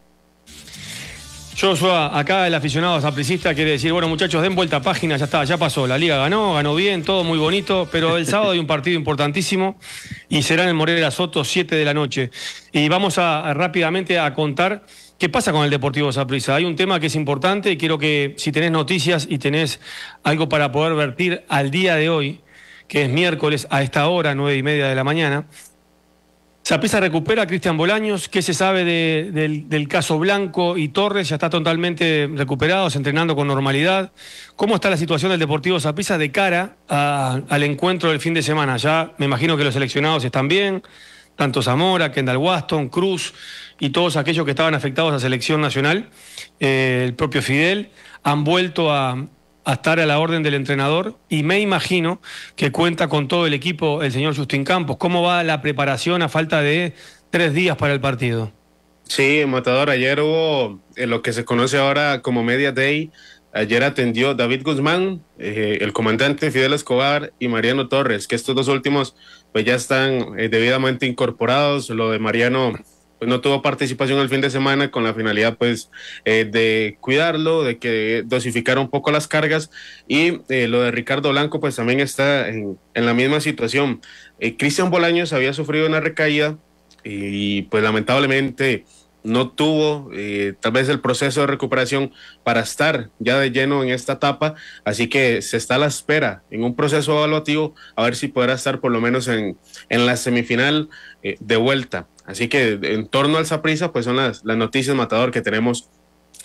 Joshua, acá el aficionado sapricista quiere decir, bueno muchachos, den vuelta a página, ya está, ya pasó, la liga ganó, ganó bien, todo muy bonito, pero el sábado hay un partido importantísimo y será en el Moreira Soto, siete de la noche. Y vamos a, a rápidamente a contar qué pasa con el Deportivo Saprissa. Hay un tema que es importante y quiero que si tenés noticias y tenés algo para poder vertir al día de hoy, que es miércoles a esta hora, nueve y media de la mañana, Saprissa recupera a Cristian Bolaños. ¿Qué se sabe de, del, del caso Blanco y Torres? Ya está totalmente recuperados, entrenando con normalidad. ¿Cómo está la situación del Deportivo Saprissa de cara a, al encuentro del fin de semana? Ya me imagino que los seleccionados están bien, tanto Zamora, Kendall Waston, Cruz y todos aquellos que estaban afectados a selección nacional, eh, el propio Fidel, han vuelto a... a estar a la orden del entrenador, y me imagino que cuenta con todo el equipo el señor Justin Campos. ¿Cómo va la preparación a falta de tres días para el partido? Sí, Matador, ayer hubo en lo que se conoce ahora como Media Day. Ayer atendió David Guzmán, eh, el comandante Fidel Escobar y Mariano Torres, que estos dos últimos pues ya están eh, debidamente incorporados. Lo de Mariano pues no tuvo participación el fin de semana, con la finalidad pues eh, de cuidarlo, de que dosificara un poco las cargas, y eh, lo de Ricardo Blanco pues también está en, en la misma situación. eh, Cristian Bolaños había sufrido una recaída y pues lamentablemente no tuvo eh, tal vez el proceso de recuperación para estar ya de lleno en esta etapa, así que se está a la espera en un proceso evaluativo a ver si podrá estar por lo menos en, en la semifinal eh, de vuelta. Así que en torno al Saprissa pues son las, las noticias, Matador, que tenemos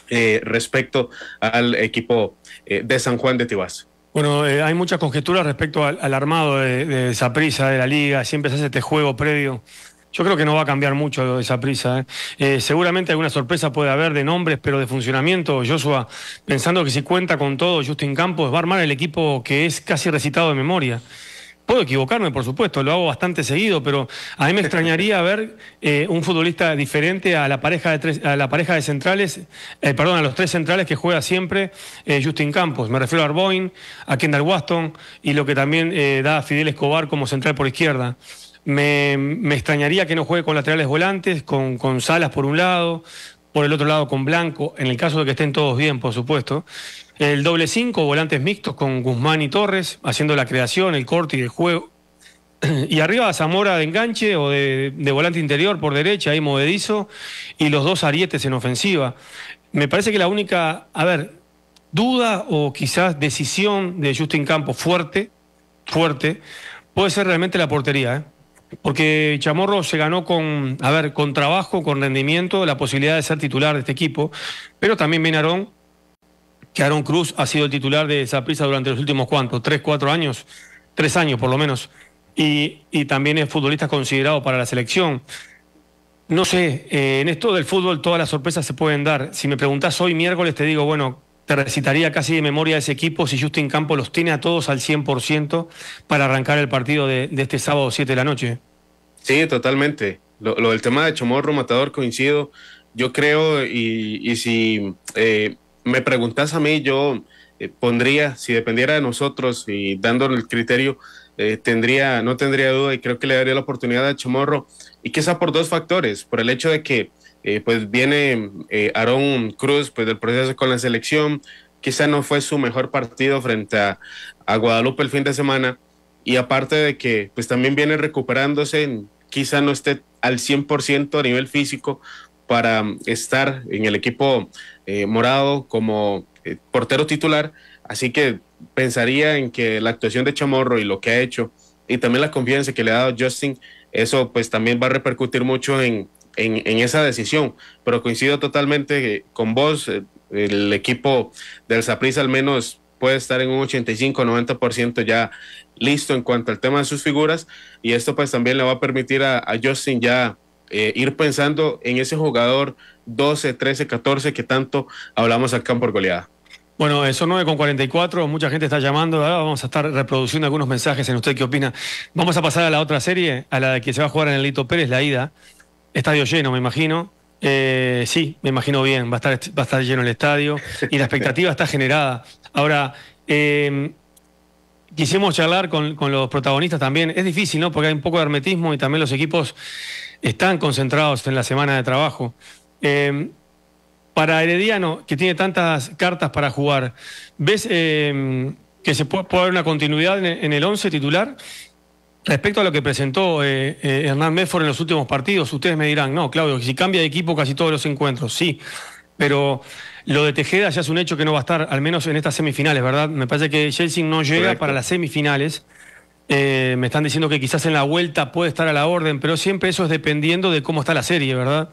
eh, respecto al equipo eh, de San Juan de Tibás. Bueno, eh, hay muchas conjeturas respecto al, al armado de Saprissa, de, de la liga, siempre se hace este juego previo. Yo creo que no va a cambiar mucho lo de Saprissa. ¿eh? Eh, seguramente alguna sorpresa puede haber de nombres, pero de funcionamiento, Joshua, pensando que si cuenta con todo Justin Campos, va a armar el equipo que es casi recitado de memoria. Puedo equivocarme, por supuesto, lo hago bastante seguido, pero a mí me extrañaría ver eh, un futbolista diferente a la pareja de tres, a la pareja de centrales, eh, perdón, a los tres centrales que juega siempre eh, Justin Campos. Me refiero a Arboin, a Kendall Waston y lo que también eh, da a Fidel Escobar como central por izquierda. Me, me extrañaría que no juegue con laterales volantes, con, con Salas por un lado, por el otro lado con Blanco, en el caso de que estén todos bien, por supuesto. El doble cinco, volantes mixtos con Guzmán y Torres, haciendo la creación, el corte y el juego. Y arriba Zamora de enganche o de, de volante interior por derecha, ahí movedizo, y los dos arietes en ofensiva. Me parece que la única, a ver, duda o quizás decisión de Justin Campos fuerte, fuerte, puede ser realmente la portería, ¿eh? Porque Chamorro se ganó con, a ver, con trabajo, con rendimiento, la posibilidad de ser titular de este equipo, pero también viene Aarón, que Aarón Cruz ha sido el titular de Saprissa durante los últimos, ¿cuántos? ¿Tres, cuatro años? Tres años, por lo menos. Y, y también es futbolista considerado para la selección. No sé, eh, en esto del fútbol todas las sorpresas se pueden dar. Si me preguntás hoy miércoles, te digo, bueno, te recitaría casi de memoria ese equipo si Justin Campos los tiene a todos al cien por ciento para arrancar el partido de, de este sábado siete de la noche. Sí, totalmente. Lo, lo del tema de Chamorro, Matador, coincido. Yo creo, y, y si eh, me preguntas a mí, yo eh, pondría, si dependiera de nosotros y dándole el criterio, eh, tendría, no tendría duda y creo que le daría la oportunidad a Chamorro, y quizá por dos factores, por el hecho de que eh, pues viene eh, Aarón Cruz pues del proceso con la selección, quizá no fue su mejor partido frente a, a Guadalupe el fin de semana, y aparte de que pues también viene recuperándose, quizá no esté al cien por ciento a nivel físico para estar en el equipo eh, morado como eh, portero titular, así que pensaría en que la actuación de Chamorro y lo que ha hecho y también la confianza que le ha dado Justin, eso pues también va a repercutir mucho en, en, en esa decisión, pero coincido totalmente con vos, el equipo del Saprissa al menos puede estar en un ochenta y cinco a noventa por ciento ya listo en cuanto al tema de sus figuras, y esto pues también le va a permitir a, a Justin ya eh, ir pensando en ese jugador doce, trece, catorce que tanto hablamos acá en Por Goleada. Bueno, son nueve con cuarenta y cuatro, mucha gente está llamando, ahora vamos a estar reproduciendo algunos mensajes en usted qué opina. Vamos a pasar a la otra serie, a la que se va a jugar en el Lito Pérez, la ida. Estadio lleno, me imagino. Eh, sí, me imagino bien, va a estar, va a estar lleno el estadio y la expectativa está generada. Ahora, eh, quisimos charlar con, con los protagonistas también. Es difícil, ¿no? Porque hay un poco de hermetismo y también los equipos están concentrados en la semana de trabajo. Eh, para Herediano, que tiene tantas cartas para jugar, ¿ves eh, que se puede, puede haber una continuidad en, en el once titular? Respecto a lo que presentó eh, eh, Hernán Medford en los últimos partidos, ustedes me dirán, no, Claudio, si cambia de equipo casi todos los encuentros, sí, pero lo de Tejeda ya es un hecho que no va a estar, al menos en estas semifinales, ¿verdad? Me parece que Jelsin no llega Correcto. Para las semifinales. Eh, me están diciendo que quizás en la vuelta puede estar a la orden, pero siempre eso es dependiendo de cómo está la serie, ¿verdad?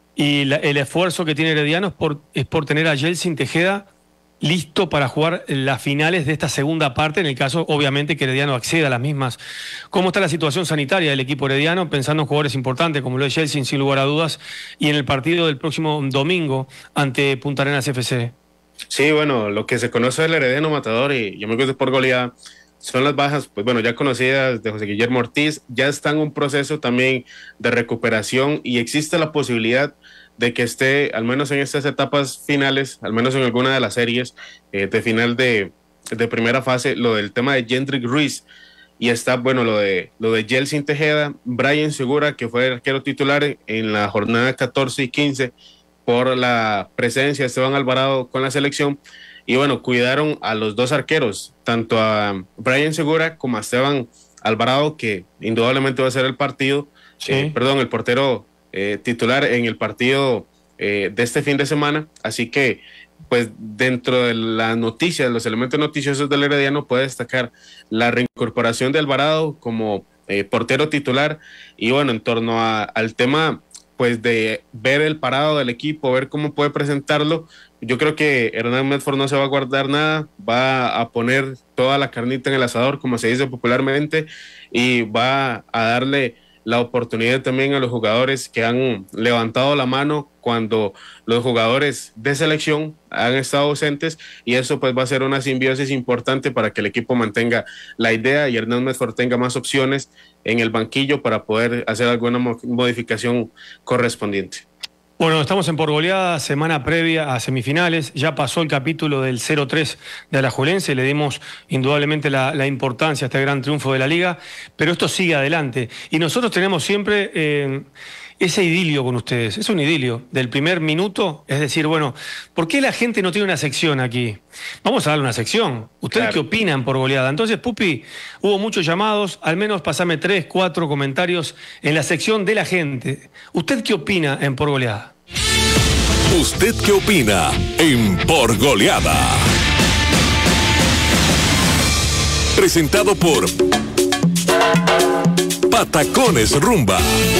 Y la, el esfuerzo que tiene Herediano es por, es por tener a Jelsin Tejeda listo para jugar las finales de esta segunda parte, en el caso, obviamente, que Herediano acceda a las mismas. ¿Cómo está la situación sanitaria del equipo herediano, pensando en jugadores importantes como lo de Jelsin, sin lugar a dudas, y en el partido del próximo domingo ante Punta Arenas F C? Sí, bueno, lo que se conoce del Herediano Matador y yo me acuerdo por goleada son las bajas, pues bueno, ya conocidas de José Guillermo Ortiz, ya está en un proceso también de recuperación y existe la posibilidad de que esté, al menos en estas etapas finales, al menos en alguna de las series eh, de final de, de primera fase, lo del tema de Jendrik Ruiz, y está, bueno, lo de lo de Jelsin Tejeda, Brian Segura, que fue el arquero titular en la jornada catorce y quince, por la presencia de Esteban Alvarado con la selección, y bueno, cuidaron a los dos arqueros, tanto a Brian Segura como a Esteban Alvarado, que indudablemente va a ser el partido, sí. eh, perdón, el portero Eh, titular en el partido eh, de este fin de semana, así que pues dentro de la noticia, de los elementos noticiosos del Herediano puede destacar la reincorporación de Alvarado como eh, portero titular, y bueno, en torno a, al tema pues de ver el parado del equipo, ver cómo puede presentarlo, yo creo que Hernán Medford no se va a guardar nada, va a poner toda la carnita en el asador, como se dice popularmente, y va a darle la oportunidad también a los jugadores que han levantado la mano cuando los jugadores de selección han estado ausentes, y eso pues va a ser una simbiosis importante para que el equipo mantenga la idea y Hernán Medford tenga más opciones en el banquillo para poder hacer alguna modificación correspondiente. Bueno, estamos en por goleada, semana previa a semifinales, ya pasó el capítulo del cero tres de Alajuelense, le dimos indudablemente la, la importancia a este gran triunfo de la Liga, pero esto sigue adelante y nosotros tenemos siempre eh, ese idilio con ustedes, es un idilio del primer minuto, es decir, bueno, ¿por qué la gente no tiene una sección aquí? Vamos a darle una sección. ¿Ustedes claro. qué opinan por goleada? Entonces, Pupi, hubo muchos llamados, al menos pasame tres, cuatro comentarios en la sección de la gente. ¿Usted qué opina en por goleada? ¿Usted qué opina en por goleada? Presentado por Patacones Rumba.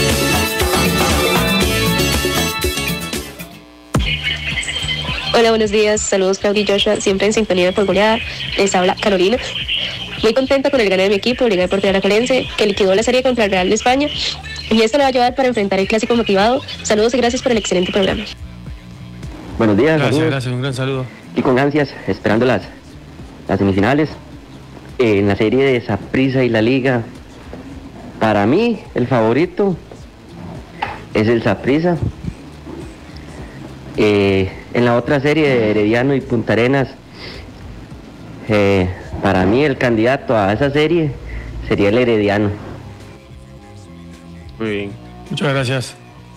Hola, buenos días. Saludos, Claudia y Joshua, siempre en sintonía de por goleada. Les habla Carolina. Muy contenta con el gane de mi equipo, Liga Deportiva Alajuelense, que liquidó la serie contra el Real de España. Y esto le va a ayudar para enfrentar el clásico motivado. Saludos y gracias por el excelente programa. Buenos días. Gracias, saludos. gracias, un gran saludo. Y con ansias, esperando las, las semifinales. Eh, en la serie de Saprissa y la Liga, para mí, el favorito es el Saprissa. Eh, en la otra serie de Herediano y Punta Arenas, eh, para mí el candidato a esa serie sería el Herediano. Muy bien. Muchas gracias.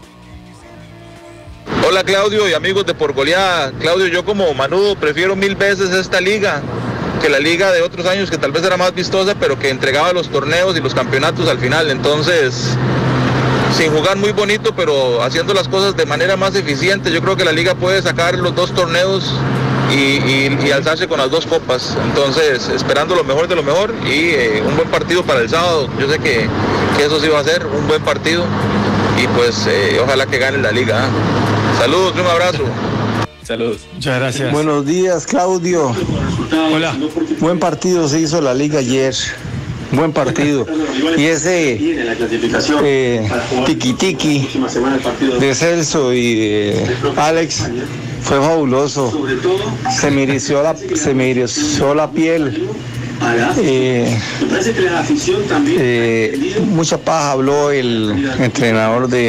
Hola Claudio y amigos de Por Goleada. Claudio, yo como Manudo prefiero mil veces esta liga que la liga de otros años, que tal vez era más vistosa, pero que entregaba los torneos y los campeonatos al final. Entonces, sin jugar muy bonito, pero haciendo las cosas de manera más eficiente, yo creo que la liga puede sacar los dos torneos y, y, y alzarse con las dos copas. Entonces, esperando lo mejor de lo mejor y eh, un buen partido para el sábado. Yo sé que, que eso sí va a ser un buen partido y pues eh, ojalá que gane la liga. ¿eh? Saludos, un abrazo. Saludos. Muchas gracias. Buenos días, Claudio. Hola. Buen partido se hizo la liga ayer. Buen partido. Y ese eh, tiki tiki de Celso y de Alex fue fabuloso. Se me erizó la, se me erizó la piel. Eh, eh, mucha paja habló el entrenador de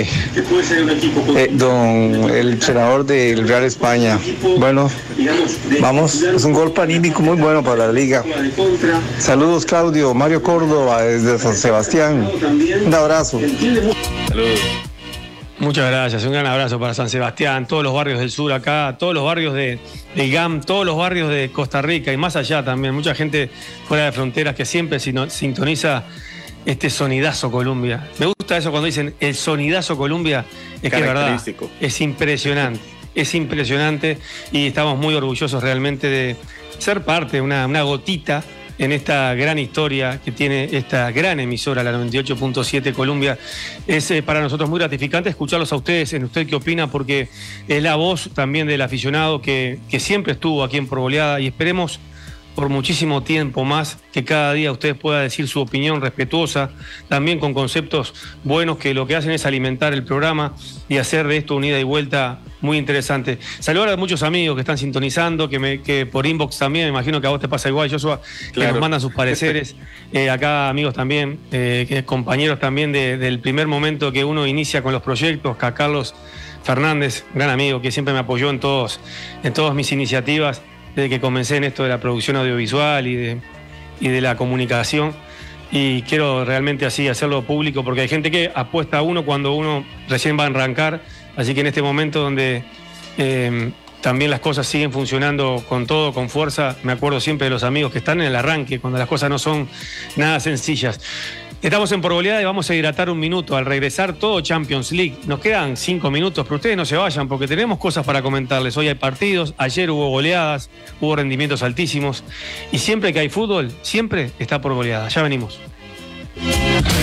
eh, don el entrenador del Real España. Bueno, vamos, es un golpe anímico muy bueno para la liga. Saludos, Claudio. Mario Córdoba desde San Sebastián, un abrazo. Saludos. Muchas gracias, un gran abrazo para San Sebastián, todos los barrios del sur acá, todos los barrios de, de I G A M, todos los barrios de Costa Rica y más allá también, mucha gente fuera de fronteras que siempre sintoniza este sonidazo Colombia. Me gusta eso cuando dicen el sonidazo Colombia, es que es verdad, es impresionante, es impresionante y estamos muy orgullosos realmente de ser parte, una, una gotita en esta gran historia que tiene esta gran emisora, la noventa y ocho punto siete Colombia. Es eh, para nosotros muy gratificante escucharlos a ustedes, en usted qué opina, porque es la voz también del aficionado que, que siempre estuvo aquí en Por Goleada y esperemos por muchísimo tiempo más que cada día usted pueda decir su opinión respetuosa, también con conceptos buenos que lo que hacen es alimentar el programa y hacer de esto una ida y vuelta muy interesante. Saludar a muchos amigos que están sintonizando, que, me, que por inbox también, me imagino que a vos te pasa igual, Joshua, claro, que nos mandan sus pareceres. Eh, acá amigos también, eh, que compañeros también de, del primer momento que uno inicia con los proyectos, que a Carlos Fernández, gran amigo, que siempre me apoyó en, todos, en todas mis iniciativas, desde que comencé en esto de la producción audiovisual y de, y de la comunicación. Y quiero realmente así hacerlo público porque hay gente que apuesta a uno cuando uno recién va a arrancar. Así que en este momento donde eh, también las cosas siguen funcionando con todo, con fuerza, me acuerdo siempre de los amigos que están en el arranque, cuando las cosas no son nada sencillas. Estamos en Por Goleada y vamos a hidratar un minuto. Al regresar todo Champions League. Nos quedan cinco minutos, pero ustedes no se vayan porque tenemos cosas para comentarles. Hoy hay partidos, ayer hubo goleadas, hubo rendimientos altísimos. Y siempre que hay fútbol, siempre está Por Goleada. Ya venimos.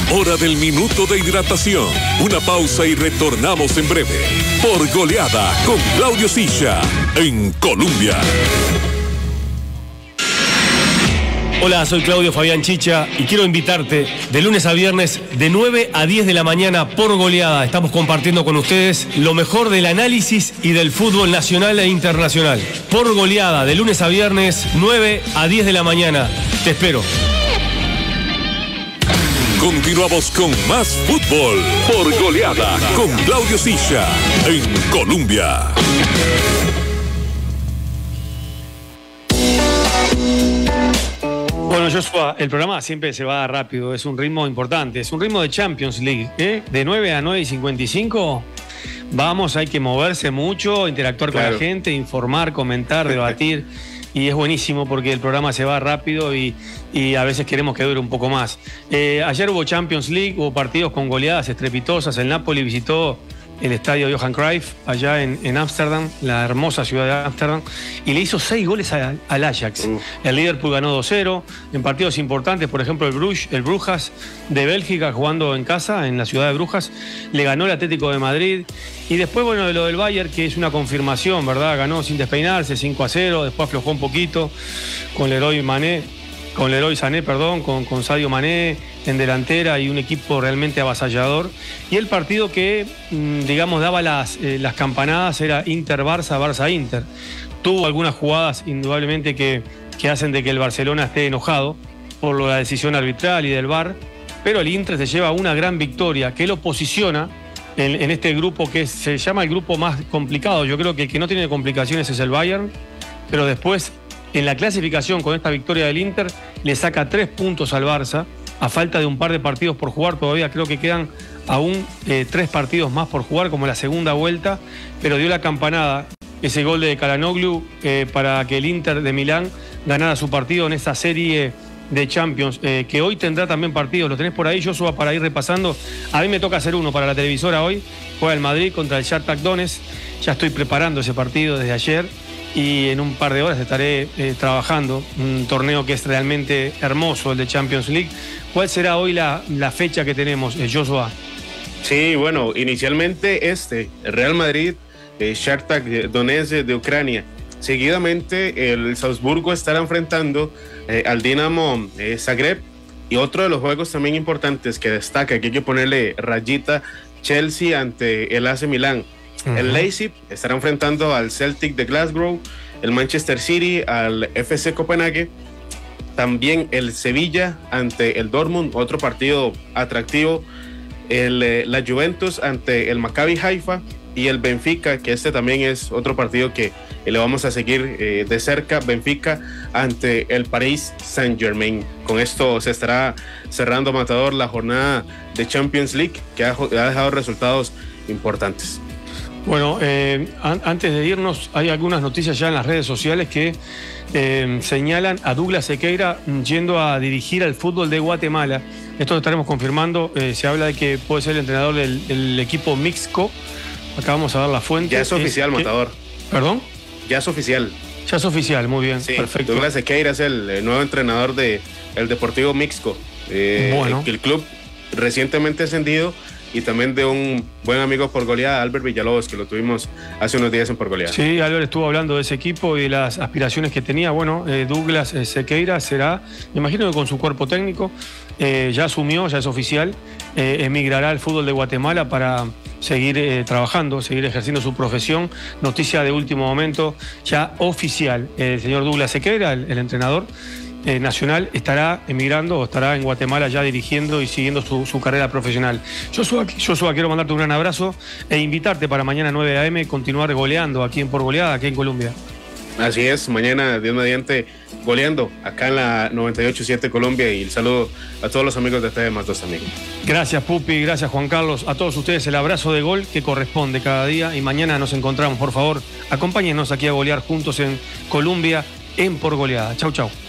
Hora del minuto de hidratación. Una pausa y retornamos en breve. Por Goleada con Claudio Silla en Colombia. Hola, soy Claudio Fabián Chicha y quiero invitarte de lunes a viernes de nueve a diez de la mañana por Goleada. Estamos compartiendo con ustedes lo mejor del análisis y del fútbol nacional e internacional. Por Goleada, de lunes a viernes, nueve a diez de la mañana. Te espero. Continuamos con más fútbol por Goleada con Claudio Silla en Colombia. Bueno, Joshua, el programa siempre se va rápido, es un ritmo importante, es un ritmo de Champions League, ¿eh? De nueve a nueve y cincuenta y cinco, vamos, hay que moverse mucho, interactuar claro. con la gente, informar, comentar, debatir, y es buenísimo porque el programa se va rápido y, y a veces queremos que dure un poco más. Eh, ayer hubo Champions League, hubo partidos con goleadas estrepitosas, el Napoli visitó el estadio Johan Cruyff, allá en Ámsterdam, la hermosa ciudad de Ámsterdam, y le hizo seis goles a, al Ajax. Uh. El Liverpool ganó dos cero, en partidos importantes, por ejemplo, el, Bruges, el Brujas de Bélgica, jugando en casa, en la ciudad de Brujas, le ganó el Atlético de Madrid, y después, bueno, de lo del Bayern, que es una confirmación, ¿verdad? Ganó sin despeinarse, cinco a cero, después aflojó un poquito, con Leroy Mané, con Leroy Sané, perdón, con, con Sadio Mané en delantera y un equipo realmente avasallador. Y el partido que, digamos, daba las, eh, las campanadas era Inter-Barça, Barça-Inter. Tuvo algunas jugadas, indudablemente, que, que hacen de que el Barcelona esté enojado por la decisión arbitral y del V A R, pero el Inter se lleva una gran victoria que lo posiciona en, en este grupo que se llama el grupo más complicado. Yo creo que el que no tiene complicaciones es el Bayern, pero después, en la clasificación con esta victoria del Inter, le saca tres puntos al Barça, a falta de un par de partidos por jugar. Todavía creo que quedan aún eh, tres partidos más por jugar, como la segunda vuelta, pero dio la campanada ese gol de Calhanoglu eh, para que el Inter de Milán ganara su partido en esa serie de Champions, eh, que hoy tendrá también partidos. Lo tenés por ahí, Joshua, para ir repasando. A mí me toca hacer uno para la televisora hoy. Juega el Madrid contra el Shakhtar Donetsk. Ya estoy preparando ese partido desde ayer. Y en un par de horas estaré eh, trabajando un torneo que es realmente hermoso, el de Champions League. ¿Cuál será hoy la, la fecha que tenemos, eh, Joshua? Sí, bueno, inicialmente este, el Real Madrid, eh, Shakhtar Donetsk de Ucrania. Seguidamente el Salzburgo estará enfrentando eh, al Dinamo eh, Zagreb. Y otro de los juegos también importantes que destaca, que hay que ponerle rayita, Chelsea ante el A C Milán. El Leipzig estará enfrentando al Celtic de Glasgow, el Manchester City al F C Copenhague, también el Sevilla ante el Dortmund, otro partido atractivo, el, eh, la Juventus ante el Maccabi Haifa y el Benfica, que este también es otro partido que eh, le vamos a seguir eh, de cerca, Benfica ante el Paris Saint-Germain. Con esto se estará cerrando, Matador, la jornada de Champions League, que ha, ha dejado resultados importantes. Bueno, eh, an antes de irnos, hay algunas noticias ya en las redes sociales que eh, señalan a Douglas Sequeira yendo a dirigir al fútbol de Guatemala. Esto lo estaremos confirmando. Eh, se habla de que puede ser el entrenador del, del equipo Mixco. Acá vamos a dar la fuente. Ya es oficial, es, Matador. ¿Perdón? Ya es oficial. Ya es oficial, muy bien. Sí, perfecto. Douglas Sequeira es el, el nuevo entrenador del de, Deportivo Mixco. Eh, bueno. el, el club recientemente ascendido. Y también de un buen amigo por goleada, Albert Villalobos, que lo tuvimos hace unos días en por goleada. Sí, Albert estuvo hablando de ese equipo y de las aspiraciones que tenía. Bueno, eh, Douglas eh, Sequeira será, me imagino que con su cuerpo técnico, eh, ya asumió, ya es oficial, eh, emigrará al fútbol de Guatemala para seguir eh, trabajando, seguir ejerciendo su profesión. Noticia de último momento, ya oficial. Eh, el señor Douglas Sequeira, el, el entrenador Eh, nacional, estará emigrando o estará en Guatemala ya dirigiendo y siguiendo su, su carrera profesional. Joshua, Joshua, quiero mandarte un gran abrazo e invitarte para mañana nueve a eme continuar goleando aquí en Por Goleada, aquí en Colombia. Así es, mañana Dios mediante goleando acá en la noventa y ocho punto siete Colombia, y el saludo a todos los amigos de T V más dos también. Gracias Pupi, gracias Juan Carlos, a todos ustedes el abrazo de gol que corresponde cada día, y mañana nos encontramos. Por favor, acompáñenos aquí a golear juntos en Colombia en Por Goleada. Chau, chau.